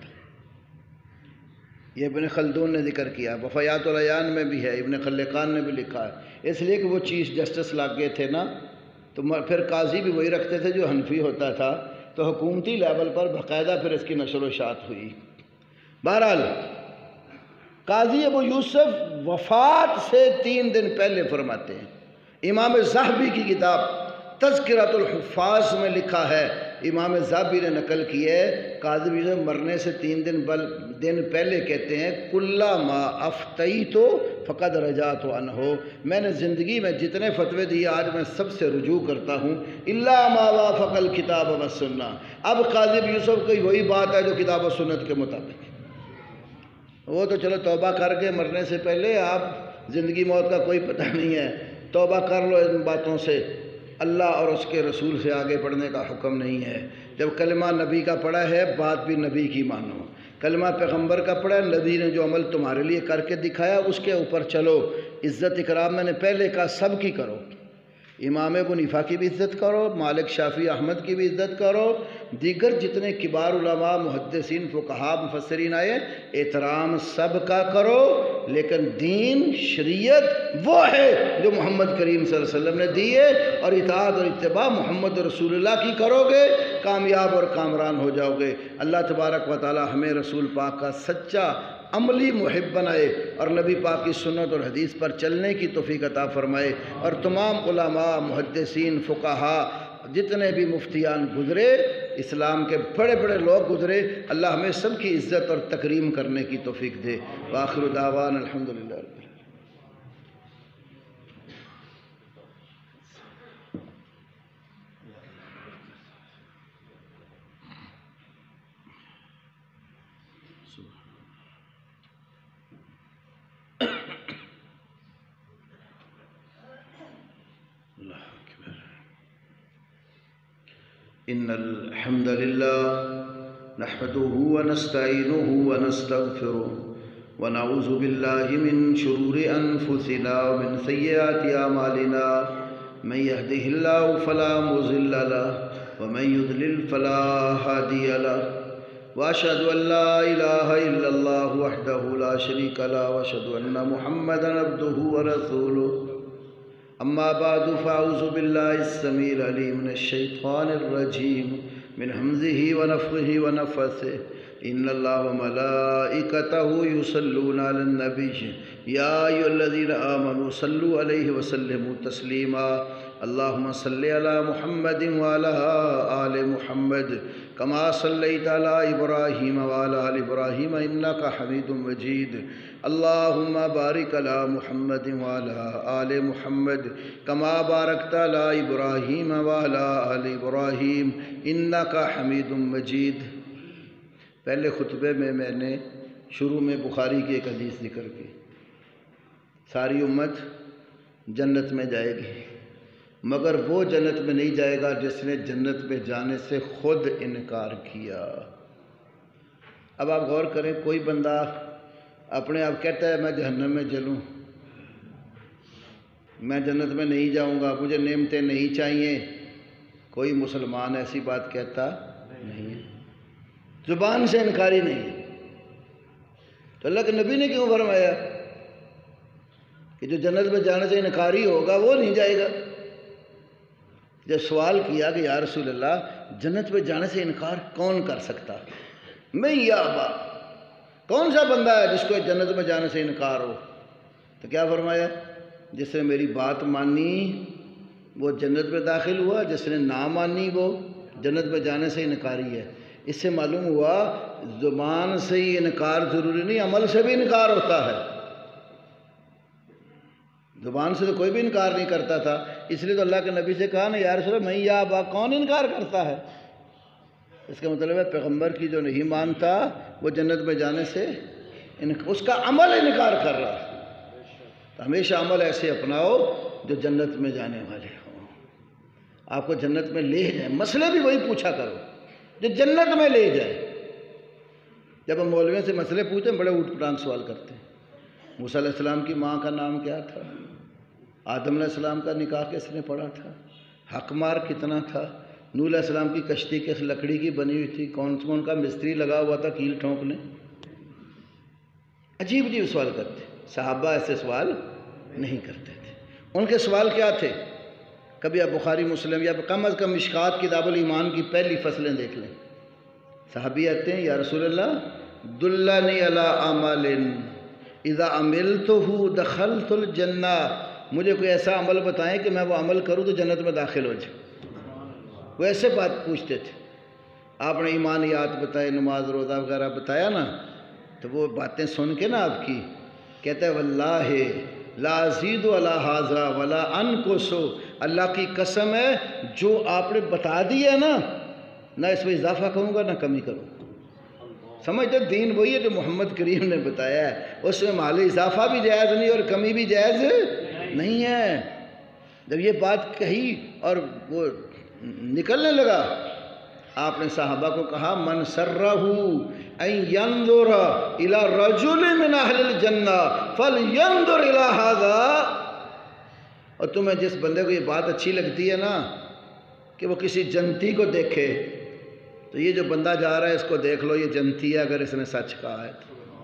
یہ ابن خلدون نے ذکر کیا، وفیات العیان میں بھی ہے، ابن خلقان نے بھی لکھا ہے، اس لیے کہ وہ چیف جسٹس لاگے تھے نا، تو پھر قاضی بھی وہی رکھتے تھے جو حنفی ہوتا تھا، تو حکومتی لیول پر باقاعدہ پھر اس کی نشر و اشاعت ہوئی۔ بہرحال قاضی ابو یوسف وفات سے 3 دن پہلے فرماتے ہیں، امام ذہبی کی کتاب تذکرۃ الحفاظ میں لکھا ہے، امام ذہبی نے نقل کی ہے، قاضی ابو یوسف مرنے سے 3 دن پہلے کہتے ہیں کلا ما افتیت فقد رجعت عنہ، میں نے زندگی میں جتنے فتوے دیے آج میں سب سے رجوع کرتا ہوں، الا ما وافق الکتاب والسنہ۔ اب قاضی ابو یوسف کی وہی بات ہے جو کتاب و سنت کے مطابق، وہ تو چلو توبہ کر کے مرنے سے پہلے، آپ زندگی موت کا کوئی پتہ نہیں ہے، توبہ کر لو ان باتوں سے، اللہ اور اس کے رسول سے آگے بڑھنے کا حکم نہیں ہے۔ جب کلمہ نبی کا پڑھا ہے بات بھی نبی کی مانو، کلمہ پیغمبر کا پڑھا ہے، نبی نے جو عمل تمہارے لیے کر کے دکھایا اس کے اوپر چلو، عزت اکرام میں نے پہلے کہا سب کی کرو، امام ابو حنیفہ کی بھی عزت کرو، مالک شافعی احمد کی بھی عزت کرو، دیگر جتنے کبار علماء محدثین فقہاء مفسرین آئے احترام سب کا کرو، لیکن دین شریعت وہ ہے جو محمد کریم صلی اللہ علیہ وسلم نے دی ہے، اور اطاعت اور اتباع محمد رسول اللہ کی کرو گے کامیاب اور کامران ہو جاؤ گے۔ اللہ تبارک و تعالی ہمیں رسول پاک کا سچا عملی محب بنائے اور نبی پاک کی سنت اور حدیث پر چلنے کی توفیق عطا فرمائے، اور تمام علماء محدثین فقہاء جتنے بھی مفتیان گزرے، اسلام کے بڑے بڑے لوگ گزرے، اللہ ہمیں سب کی عزت اور تکریم کرنے کی توفیق دے۔ وآخر دعوانا الحمدللہ۔ إن الحمد لله نحمده ونستعينه ونستغفره ونعوذ بالله من شرور أنفسنا ومن سيئات أعمالنا، من يهده الله فلا مضل له ومن يضلل فلا هادي له، وأشهد أن لا إله إلا الله وحده لا شريك له، وأشهد أن محمدا عبده ورسوله۔ أما بعد فأعوذ بالله السميع العليم من الشيطان الرجيم من همزه ونفخه ونفثه، إن الله وملائكته يصلون على النبي يا أيها الذين آمنوا صلوا عليه وسلموا تسليما، اللهم صل على محمد وعلى آل محمد كما صليت على إبراهيم وعلى آل إبراهيم إنك حميد مجيد، اللهم بارك على محمد وعلى آل محمد كما باركت على إبراهيم وعلى آل إبراهيم إنك حميد مجيد۔ پہلے خطبے میں نے شروع میں بخاری کی ایک حدیث ذکر کی، ساری امت جنت میں جائے گی مگر وہ جنت میں نہیں جائے گا جس نے جنت میں جانے سے خود انکار کیا۔ اب آپ غور کریں، کوئی بندہ اپنے آپ کہتا ہے میں جہنم میں جلوں، میں جنت میں نہیں جاؤں گا، مجھے نعمتیں نہیں چاہیے، کوئی مسلمان ایسی بات کہتا نہیں ہے، زبان سے انکاری نہیں ہے۔ تو اللہ کے نبی نے کیوں فرمایا کہ جو جنت میں جانے سے انکاری ہوگا وہ نہیں جائے گا؟ جب سوال کیا کہ یا رسول اللہ جنت میں جانے سے انکار کون کر سکتا؟ میں یا ابا، کون سا بندہ ہے جس کو جنت میں جانے سے انکار ہو؟ تو کیا فرمایا؟ جس نے میری بات مانی وہ جنت میں داخل ہوا، جس نے نہ مانی وہ جنت میں جانے سے انکاری ہے۔ اس سے معلوم ہوا زبان سے ہی انکار ضروری نہیں، عمل سے بھی انکار ہوتا ہے۔ زبان سے تو کوئی بھی انکار نہیں کرتا تھا، اس لیے تو اللہ کے نبی سے کہا نا یا رسول اللہ میں یا ابا، کون انکار کرتا ہے؟ اس کا مطلب ہے پیغمبر کی جو نہیں مانتا وہ جنت میں جانے سے اس کا عمل انکار کر رہا ہے۔ تو ہمیشہ عمل ایسے اپناؤ جو جنت میں جانے والے ہوں، آپ کو جنت میں لے جائیں۔ مسئلے بھی وہی پوچھا کرو جو جنت میں لے جائے۔ جب ہم مولویوں سے مسئلے پوچھتے ہیں بڑے اوٹ پٹانگ سوال کرتے ہیں۔ موسیٰ علیہ السلام کی ماں کا نام کیا تھا؟ آدم علیہ السلام کا نکاح کس نے پڑھا تھا؟ حق مار کتنا تھا؟ نوح علیہ السلام کی کشتی کس لکڑی کی بنی ہوئی تھی؟ کون کا مستری لگا ہوا تھا کیل ٹھونکنے؟ عجیب عجیب سوال کرتے۔ صحابہ ایسے سوال نہیں کرتے تھے۔ ان کے سوال کیا تھے؟ کبھی آپ بخاری مسلم یا کم از کم مشکات کتاب الایمان کی پہلی فصلیں دیکھ لیں۔ صحابی آتے ہیں یا رسول اللہ دلنی علی عمل اذا عملتہ دخلت الجنہ، مجھے کوئی ایسا عمل بتائیں کہ میں وہ عمل کروں تو جنت میں داخل ہو جاؤں۔ وہ ایسے بات پوچھتے تھے۔ آپ نے ایمانیات بتائے، نماز روزہ وغیرہ بتایا نا، تو وہ باتیں سن کے نا آپ کی کہتا ہے واللہ لا ازید علی ھذا ولا انقص، اللہ کی قسم ہے جو آپ نے بتا دی ہے نا، نہ اس میں اضافہ کروں گا نہ کمی کروں گا۔ سمجھتے دین وہی ہے جو محمد کریم نے بتایا ہے، اس میں مالی اضافہ بھی جائز نہیں اور کمی بھی جائز نہیں ہے۔ جب یہ بات کہی اور وہ نکلنے لگا، آپ نے صحابہ کو کہا من سرہ ان ينظر الى رجل من اہل الجنہ فلینظر الى ھذا، اور تمہیں جس بندے کو یہ بات اچھی لگتی ہے نا کہ وہ کسی جنتی کو دیکھے، تو یہ جو بندہ جا رہا ہے اس کو دیکھ لو، یہ جنتی ہے اگر اس نے سچ کہا ہے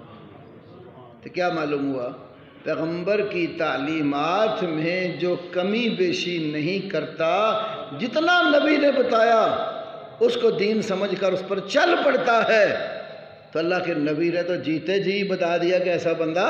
تو کیا معلوم ہوا؟ پیغمبر کی تعلیمات میں جو کمی بیشی نہیں کرتا، جتنا نبی نے بتایا اس کو دین سمجھ کر اس پر چل پڑتا ہے، تو اللہ کے نبی نے تو جیتے جی بتا دیا کہ ایسا بندہ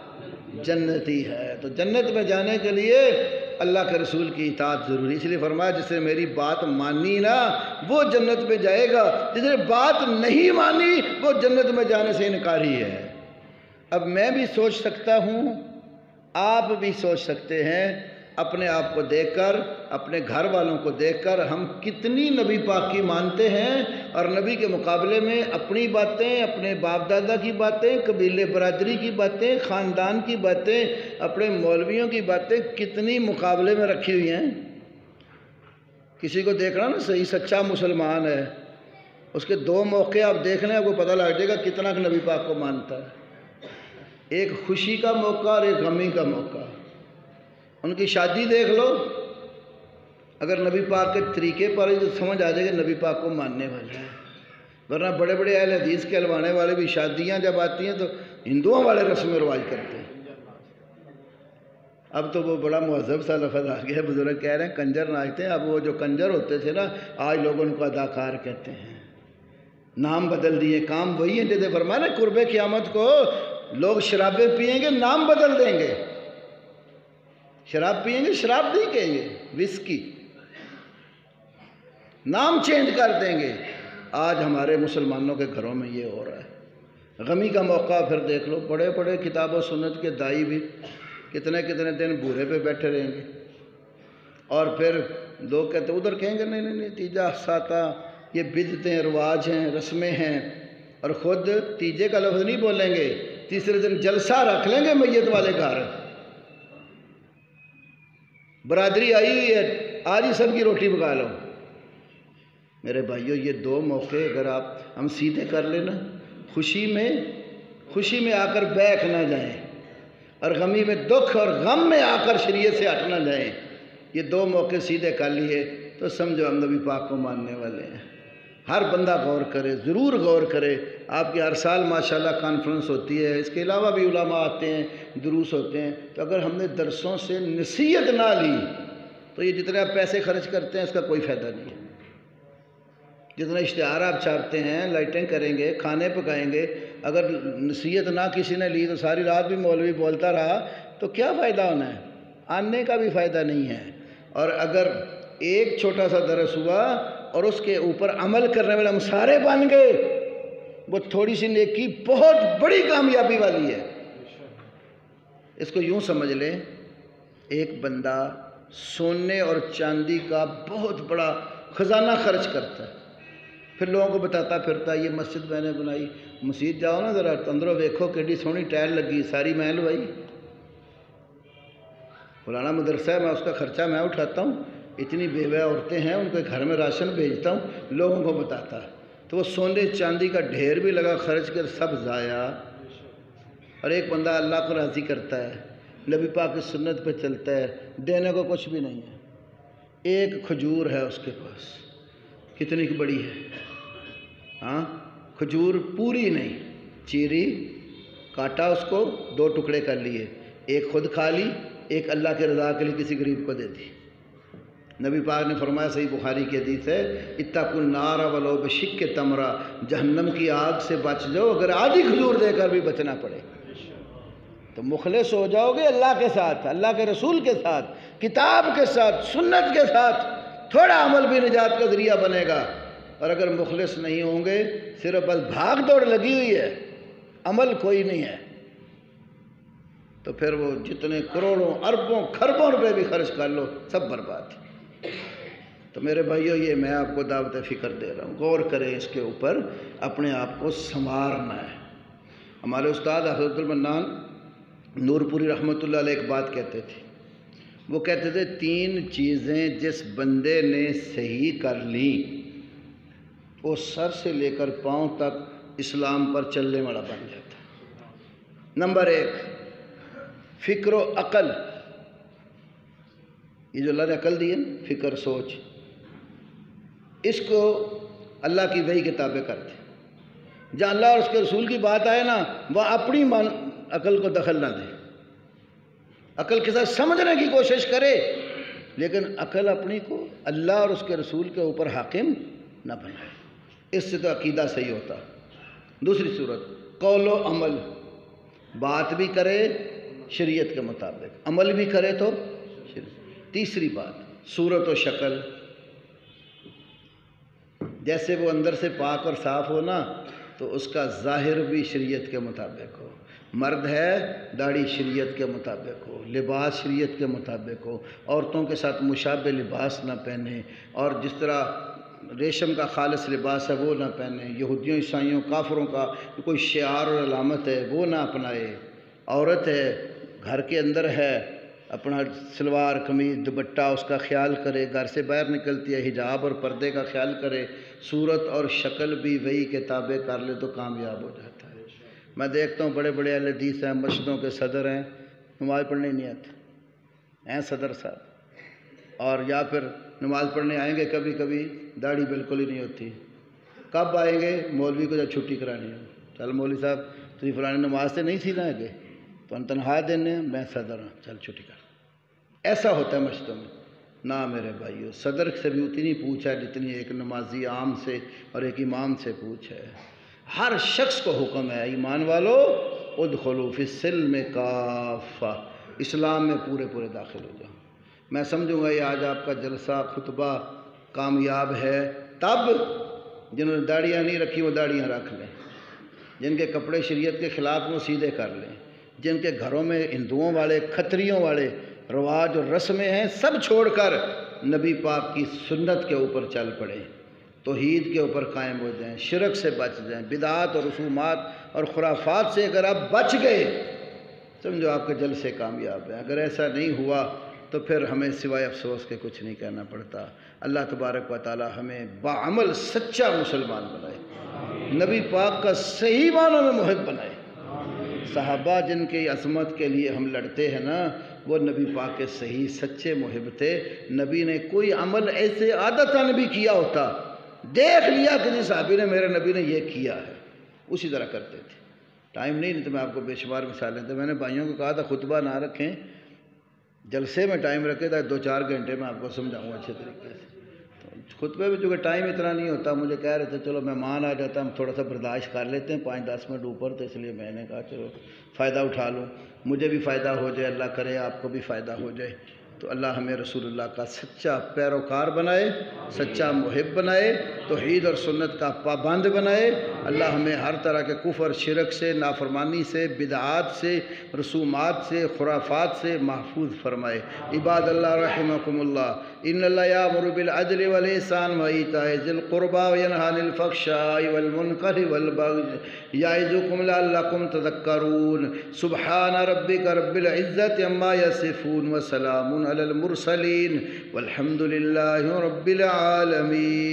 جنتی ہے۔ تو جنت میں جانے کے لیے اللہ کے رسول کی اطاعت ضروری، اس لیے فرمایا جس نے میری بات مانی نا وہ جنت میں جائے گا، جس نے بات نہیں مانی وہ جنت میں جانے سے انکاری ہے۔ اب میں بھی سوچ سکتا ہوں، آپ بھی سوچ سکتے ہیں، اپنے آپ کو دیکھ کر، اپنے گھر والوں کو دیکھ کر ہم کتنی نبی پاک کی مانتے ہیں، اور نبی کے مقابلے میں اپنی باتیں، اپنے باپ دادا کی باتیں، قبیلے برادری کی باتیں، خاندان کی باتیں، اپنے مولویوں کی باتیں کتنی مقابلے میں رکھی ہوئی ہیں۔ کسی کو دیکھنا نا صحیح سچا مسلمان ہے، اس کے دو موقع آپ دیکھ لیں، آپ کو پتہ لگ جائے گا کتنا نبی پاک کو مانتا ہے۔ ایک خوشی کا موقع اور ایک غمی کا موقع۔ ان کی شادی دیکھ لو، اگر نبی پاک کے طریقے پر ہی تو سمجھ آ جائے گا نبی پاک کو ماننے والے ہیں، ورنہ بڑے بڑے اہل حدیث کے علوانے والے بھی شادیاں جب آتی ہیں تو ہندوؤں والے رسم و رواج کرتے ہیں۔ اب تو وہ بڑا مہذب سا لفظ آ گیا ہے، بزرگ کہہ رہے ہیں کنجر ناچتے ہیں، اب وہ جو کنجر ہوتے تھے نا آج لوگ ان کو اداکار کہتے ہیں، نام بدل دیے، کام وہی ہیں جیسے فرمایا نا قرب قیامت کو لوگ شرابیں پئیں گے، نام بدل دیں گے، شراب پئیں گے شراب نہیں کہیں گے، وسکی، نام چینج کر دیں گے۔ آج ہمارے مسلمانوں کے گھروں میں یہ ہو رہا ہے۔ غمی کا موقع پھر دیکھ لو، بڑے بڑے کتاب و سنت کے دائی بھی کتنے کتنے دن بورے پہ بیٹھے رہیں گے، اور پھر لوگ کہتے ادھر کہیں گے نہیں نہیں نہیں تیجا ساتا یہ بدعتیں، رواج ہیں، رسمیں ہیں، اور خود تیجے کا لفظ نہیں بولیں گے، تیسرے دن جلسہ رکھ لیں گے میت والے گھر، برادری آئی ہوئی ہے آج ہی سب کی روٹی پکا لو۔ میرے بھائیو یہ دو موقع اگر ہم سیدھے کر لینا، خوشی میں آ کر بیٹھ نہ جائیں، اور غمی میں دکھ اور غم میں آ کر شریعت سے ہٹ نہ جائیں، یہ دو موقع سیدھے کر لیے تو سمجھو ہم نبی پاک کو ماننے والے ہیں۔ ہر بندہ غور کرے، ضرور غور کرے۔ آپ کی ہر سال ماشاءاللہ کانفرنس ہوتی ہے، اس کے علاوہ بھی علماء آتے ہیں، دروس ہوتے ہیں، تو اگر ہم نے درسوں سے نصیحت نہ لی تو یہ جتنے آپ پیسے خرچ کرتے ہیں اس کا کوئی فائدہ نہیں ہے۔ جتنا اشتہار آپ چھاپتے ہیں، لائٹیں کریں گے، کھانے پکائیں گے، اگر نصیحت نہ کسی نے لی تو ساری رات بھی مولوی بولتا رہا تو کیا فائدہ ہونا ہے؟ آنے کا بھی فائدہ نہیں ہے۔ اور اگر ایک چھوٹا سا درس ہوا اور اس کے اوپر عمل کرنے والے ہم سارے بن گئے، وہ تھوڑی سی نیکی بہت بڑی کامیابی والی ہے۔ اس کو یوں سمجھ لیں، ایک بندہ سونے اور چاندی کا بہت بڑا خزانہ خرچ کرتا ہے، پھر لوگوں کو بتاتا پھرتا یہ مسجد میں نے بنائی۔ مسجد جاؤ نا ذرا اندروں ویکھو کیڈی سونی ٹائل لگی، ساری میں لوائی، فلانا مدرسہ ہے، میں اس کا خرچہ میں اٹھاتا ہوں، اتنی بیوہ عورتیں ہیں ان کے گھر میں راشن بھیجتا ہوں، لوگوں کو بتاتا ہے۔ تو وہ سونے چاندی کا ڈھیر بھی لگا خرچ کر سب ضائع۔ اور ایک بندہ اللہ کو راضی کرتا ہے، نبی پاک کی سنت پہ چلتا ہے، دینے کو کچھ بھی نہیں ہے، ایک کھجور ہے اس کے پاس، کتنی بڑی ہے، ہاں کھجور پوری نہیں، چیری، کاٹا اس کو، 2 ٹکڑے کر لیے، ایک خود کھا لی، ایک اللہ کے رضا کے لیے کسی غریب کو دے دی۔ نبی پاک نے فرمایا، صحیح بخاری کی حدیث ہے، اتقوا النار ولو بشق تمرہ، جہنم کی آگ سے بچ جاؤ اگر آدھی کھجور دے کر بھی بچنا پڑے۔ تو مخلص ہو جاؤ گے اللہ کے ساتھ، اللہ کے رسول کے ساتھ، کتاب کے ساتھ، سنت کے ساتھ، تھوڑا عمل بھی نجات کا ذریعہ بنے گا۔ اور اگر مخلص نہیں ہوں گے، صرف بس بھاگ دوڑ لگی ہوئی ہے، عمل کوئی نہیں ہے، تو پھر وہ جتنے کروڑوں اربوں کھربوں روپے بھی خرچ کر لو سب برباد۔ تو میرے بھائیو، یہ میں آپ کو دعوت فکر دے رہا ہوں، غور کریں اس کے اوپر، اپنے آپ کو سنوارنا ہے۔ ہمارے استاد حضرت المنان نور پوری رحمۃ اللہ علیہ ایک بات کہتے تھے، وہ کہتے تھے 3 چیزیں جس بندے نے صحیح کر لیں وہ سر سے لے کر پاؤں تک اسلام پر چلنے والا بن جاتا ہے۔ نمبر 1، فکر و عقل، یہ جو اللہ نے عقل دی ہے، فکر، سوچ، اس کو اللہ کی وحی کتابیں کرتے ہیں۔ جہاں اللہ اور اس کے رسول کی بات آئے نا، وہ اپنی عقل کو دخل نہ دے، عقل کے ساتھ سمجھنے کی کوشش کرے، لیکن عقل اپنی کو اللہ اور اس کے رسول کے اوپر حاکم نہ بنائے، اس سے تو عقیدہ صحیح ہوتا۔ دوسری صورت، قول و عمل، بات بھی کرے شریعت کے مطابق، عمل بھی کرے تو شریعت۔ تیسری بات، صورت و شکل، جیسے وہ اندر سے پاک اور صاف ہو نا، تو اس کا ظاہر بھی شریعت کے مطابق ہو، مرد ہے داڑھی شریعت کے مطابق ہو، لباس شریعت کے مطابق ہو، عورتوں کے ساتھ مشابہ لباس نہ پہنے، اور جس طرح ریشم کا خالص لباس ہے وہ نہ پہنے، یہودیوں عیسائیوں کافروں کا کوئی شعار اور علامت ہے وہ نہ اپنائے، عورت ہے گھر کے اندر ہے اپنا سلوار قمیض دوپٹہ اس کا خیال کرے، گھر سے باہر نکلتی ہے حجاب اور پردے کا خیال کرے، صورت اور شکل بھی وہی کتابیں کر لے تو کامیاب ہو جاتا ہے۔ میں دیکھتا ہوں بڑے بڑے اہل حدیث ہیں، مسجدوں کے صدر ہیں، نماز پڑھنے نہیں آتے ہیں صدر صاحب، اور یا پھر نماز پڑھنے آئیں گے کبھی کبھی داڑھی بالکل ہی نہیں ہوتی، کب آئیں گے؟ مولوی کو جب چھٹی کرانی ہے، چل مولوی صاحب تھی فلانی نماز سے نہیں سینا ہے تو تنخواہ دینے میں صدر ہوں، چل چھٹی کر۔ ایسا ہوتا ہے مسجدوں میں نہ میرے بھائیو، صدر سے بھی اتنی پوچھ ہے جتنی ایک نمازی عام سے اور ایک امام سے پوچھ ہے۔ ہر شخص کو حکم ہے، ایمان والو ادخلوا فی السلم کافہ، اسلام میں پورے پورے داخل ہو جاؤ۔ میں سمجھوں گا یہ آج آپ کا جلسہ خطبہ کامیاب ہے تب جنہوں نے داڑیاں نہیں رکھی وہ داڑیاں رکھ لیں، جن کے کپڑے شریعت کے خلاف وہ سیدھے کر لیں، جن کے گھروں میں ہندوؤں والے کھتریوں والے رواج اور رسمیں ہیں سب چھوڑ کر نبی پاک کی سنت کے اوپر چل پڑیں، توحید کے اوپر قائم ہو جائیں، شرک سے بچ جائیں، بدعات اور رسومات اور خرافات سے اگر آپ بچ گئے سمجھو آپ کے جلسے کامیاب ہیں۔ اگر ایسا نہیں ہوا تو پھر ہمیں سوائے افسوس کے کچھ نہیں کہنا پڑتا۔ اللہ تبارک و تعالی ہمیں باعمل سچا مسلمان بنائے، نبی پاک کا صحیح معنوں میں محب بنائے۔ صحابہ جن کی عظمت کے لیے ہم لڑتے ہیں نا، وہ نبی پاک کے صحیح سچے محب تھے۔ نبی نے کوئی عمل ایسے عادتاً بھی کیا ہوتا، دیکھ لیا کہ جس صحابی نے میرے نبی نے یہ کیا ہے اسی طرح کرتے تھے۔ ٹائم نہیں تو میں آپ کو بے شمار مثالیں تھے، میں نے بھائیوں کو کہا تھا خطبہ نہ رکھیں، جلسے میں ٹائم رکھے تھا 2-4 گھنٹے میں آپ کو سمجھاؤں اچھے طریقے سے۔ تو خطبے میں چونکہ ٹائم اتنا نہیں ہوتا، مجھے کہہ رہے تھے چلو مہمان آ جاتا ہم تھوڑا سا برداشت کر لیتے ہیں 5-10 منٹ اوپر، تو اس لیے میں نے کہا چلو فائدہ اٹھا لوں، مجھے بھی فائدہ ہو جائے، اللہ کرے آپ کو بھی فائدہ ہو جائے۔ تو اللہ ہمیں رسول اللہ کا سچا پیروکار بنائے، سچا محب بنائے، توحید اور سنت کا پابند بنائے۔ اللہ ہمیں ہر طرح کے کفر، شرک سے، نافرمانی سے، بدعات سے، رسومات سے، خرافات سے محفوظ فرمائے۔ عباد اللہ رحمکم اللہ، ان اللہ یامر بالعدل والاحسان وایتاء ذی القربى وینہی عن الفحشاء والمنکر والبغی یعظکم لعلکم تذکرون۔ سبحان ربک رب العزة عما یصفون وسلام علی المرسلین والحمد للہ رب العالمین۔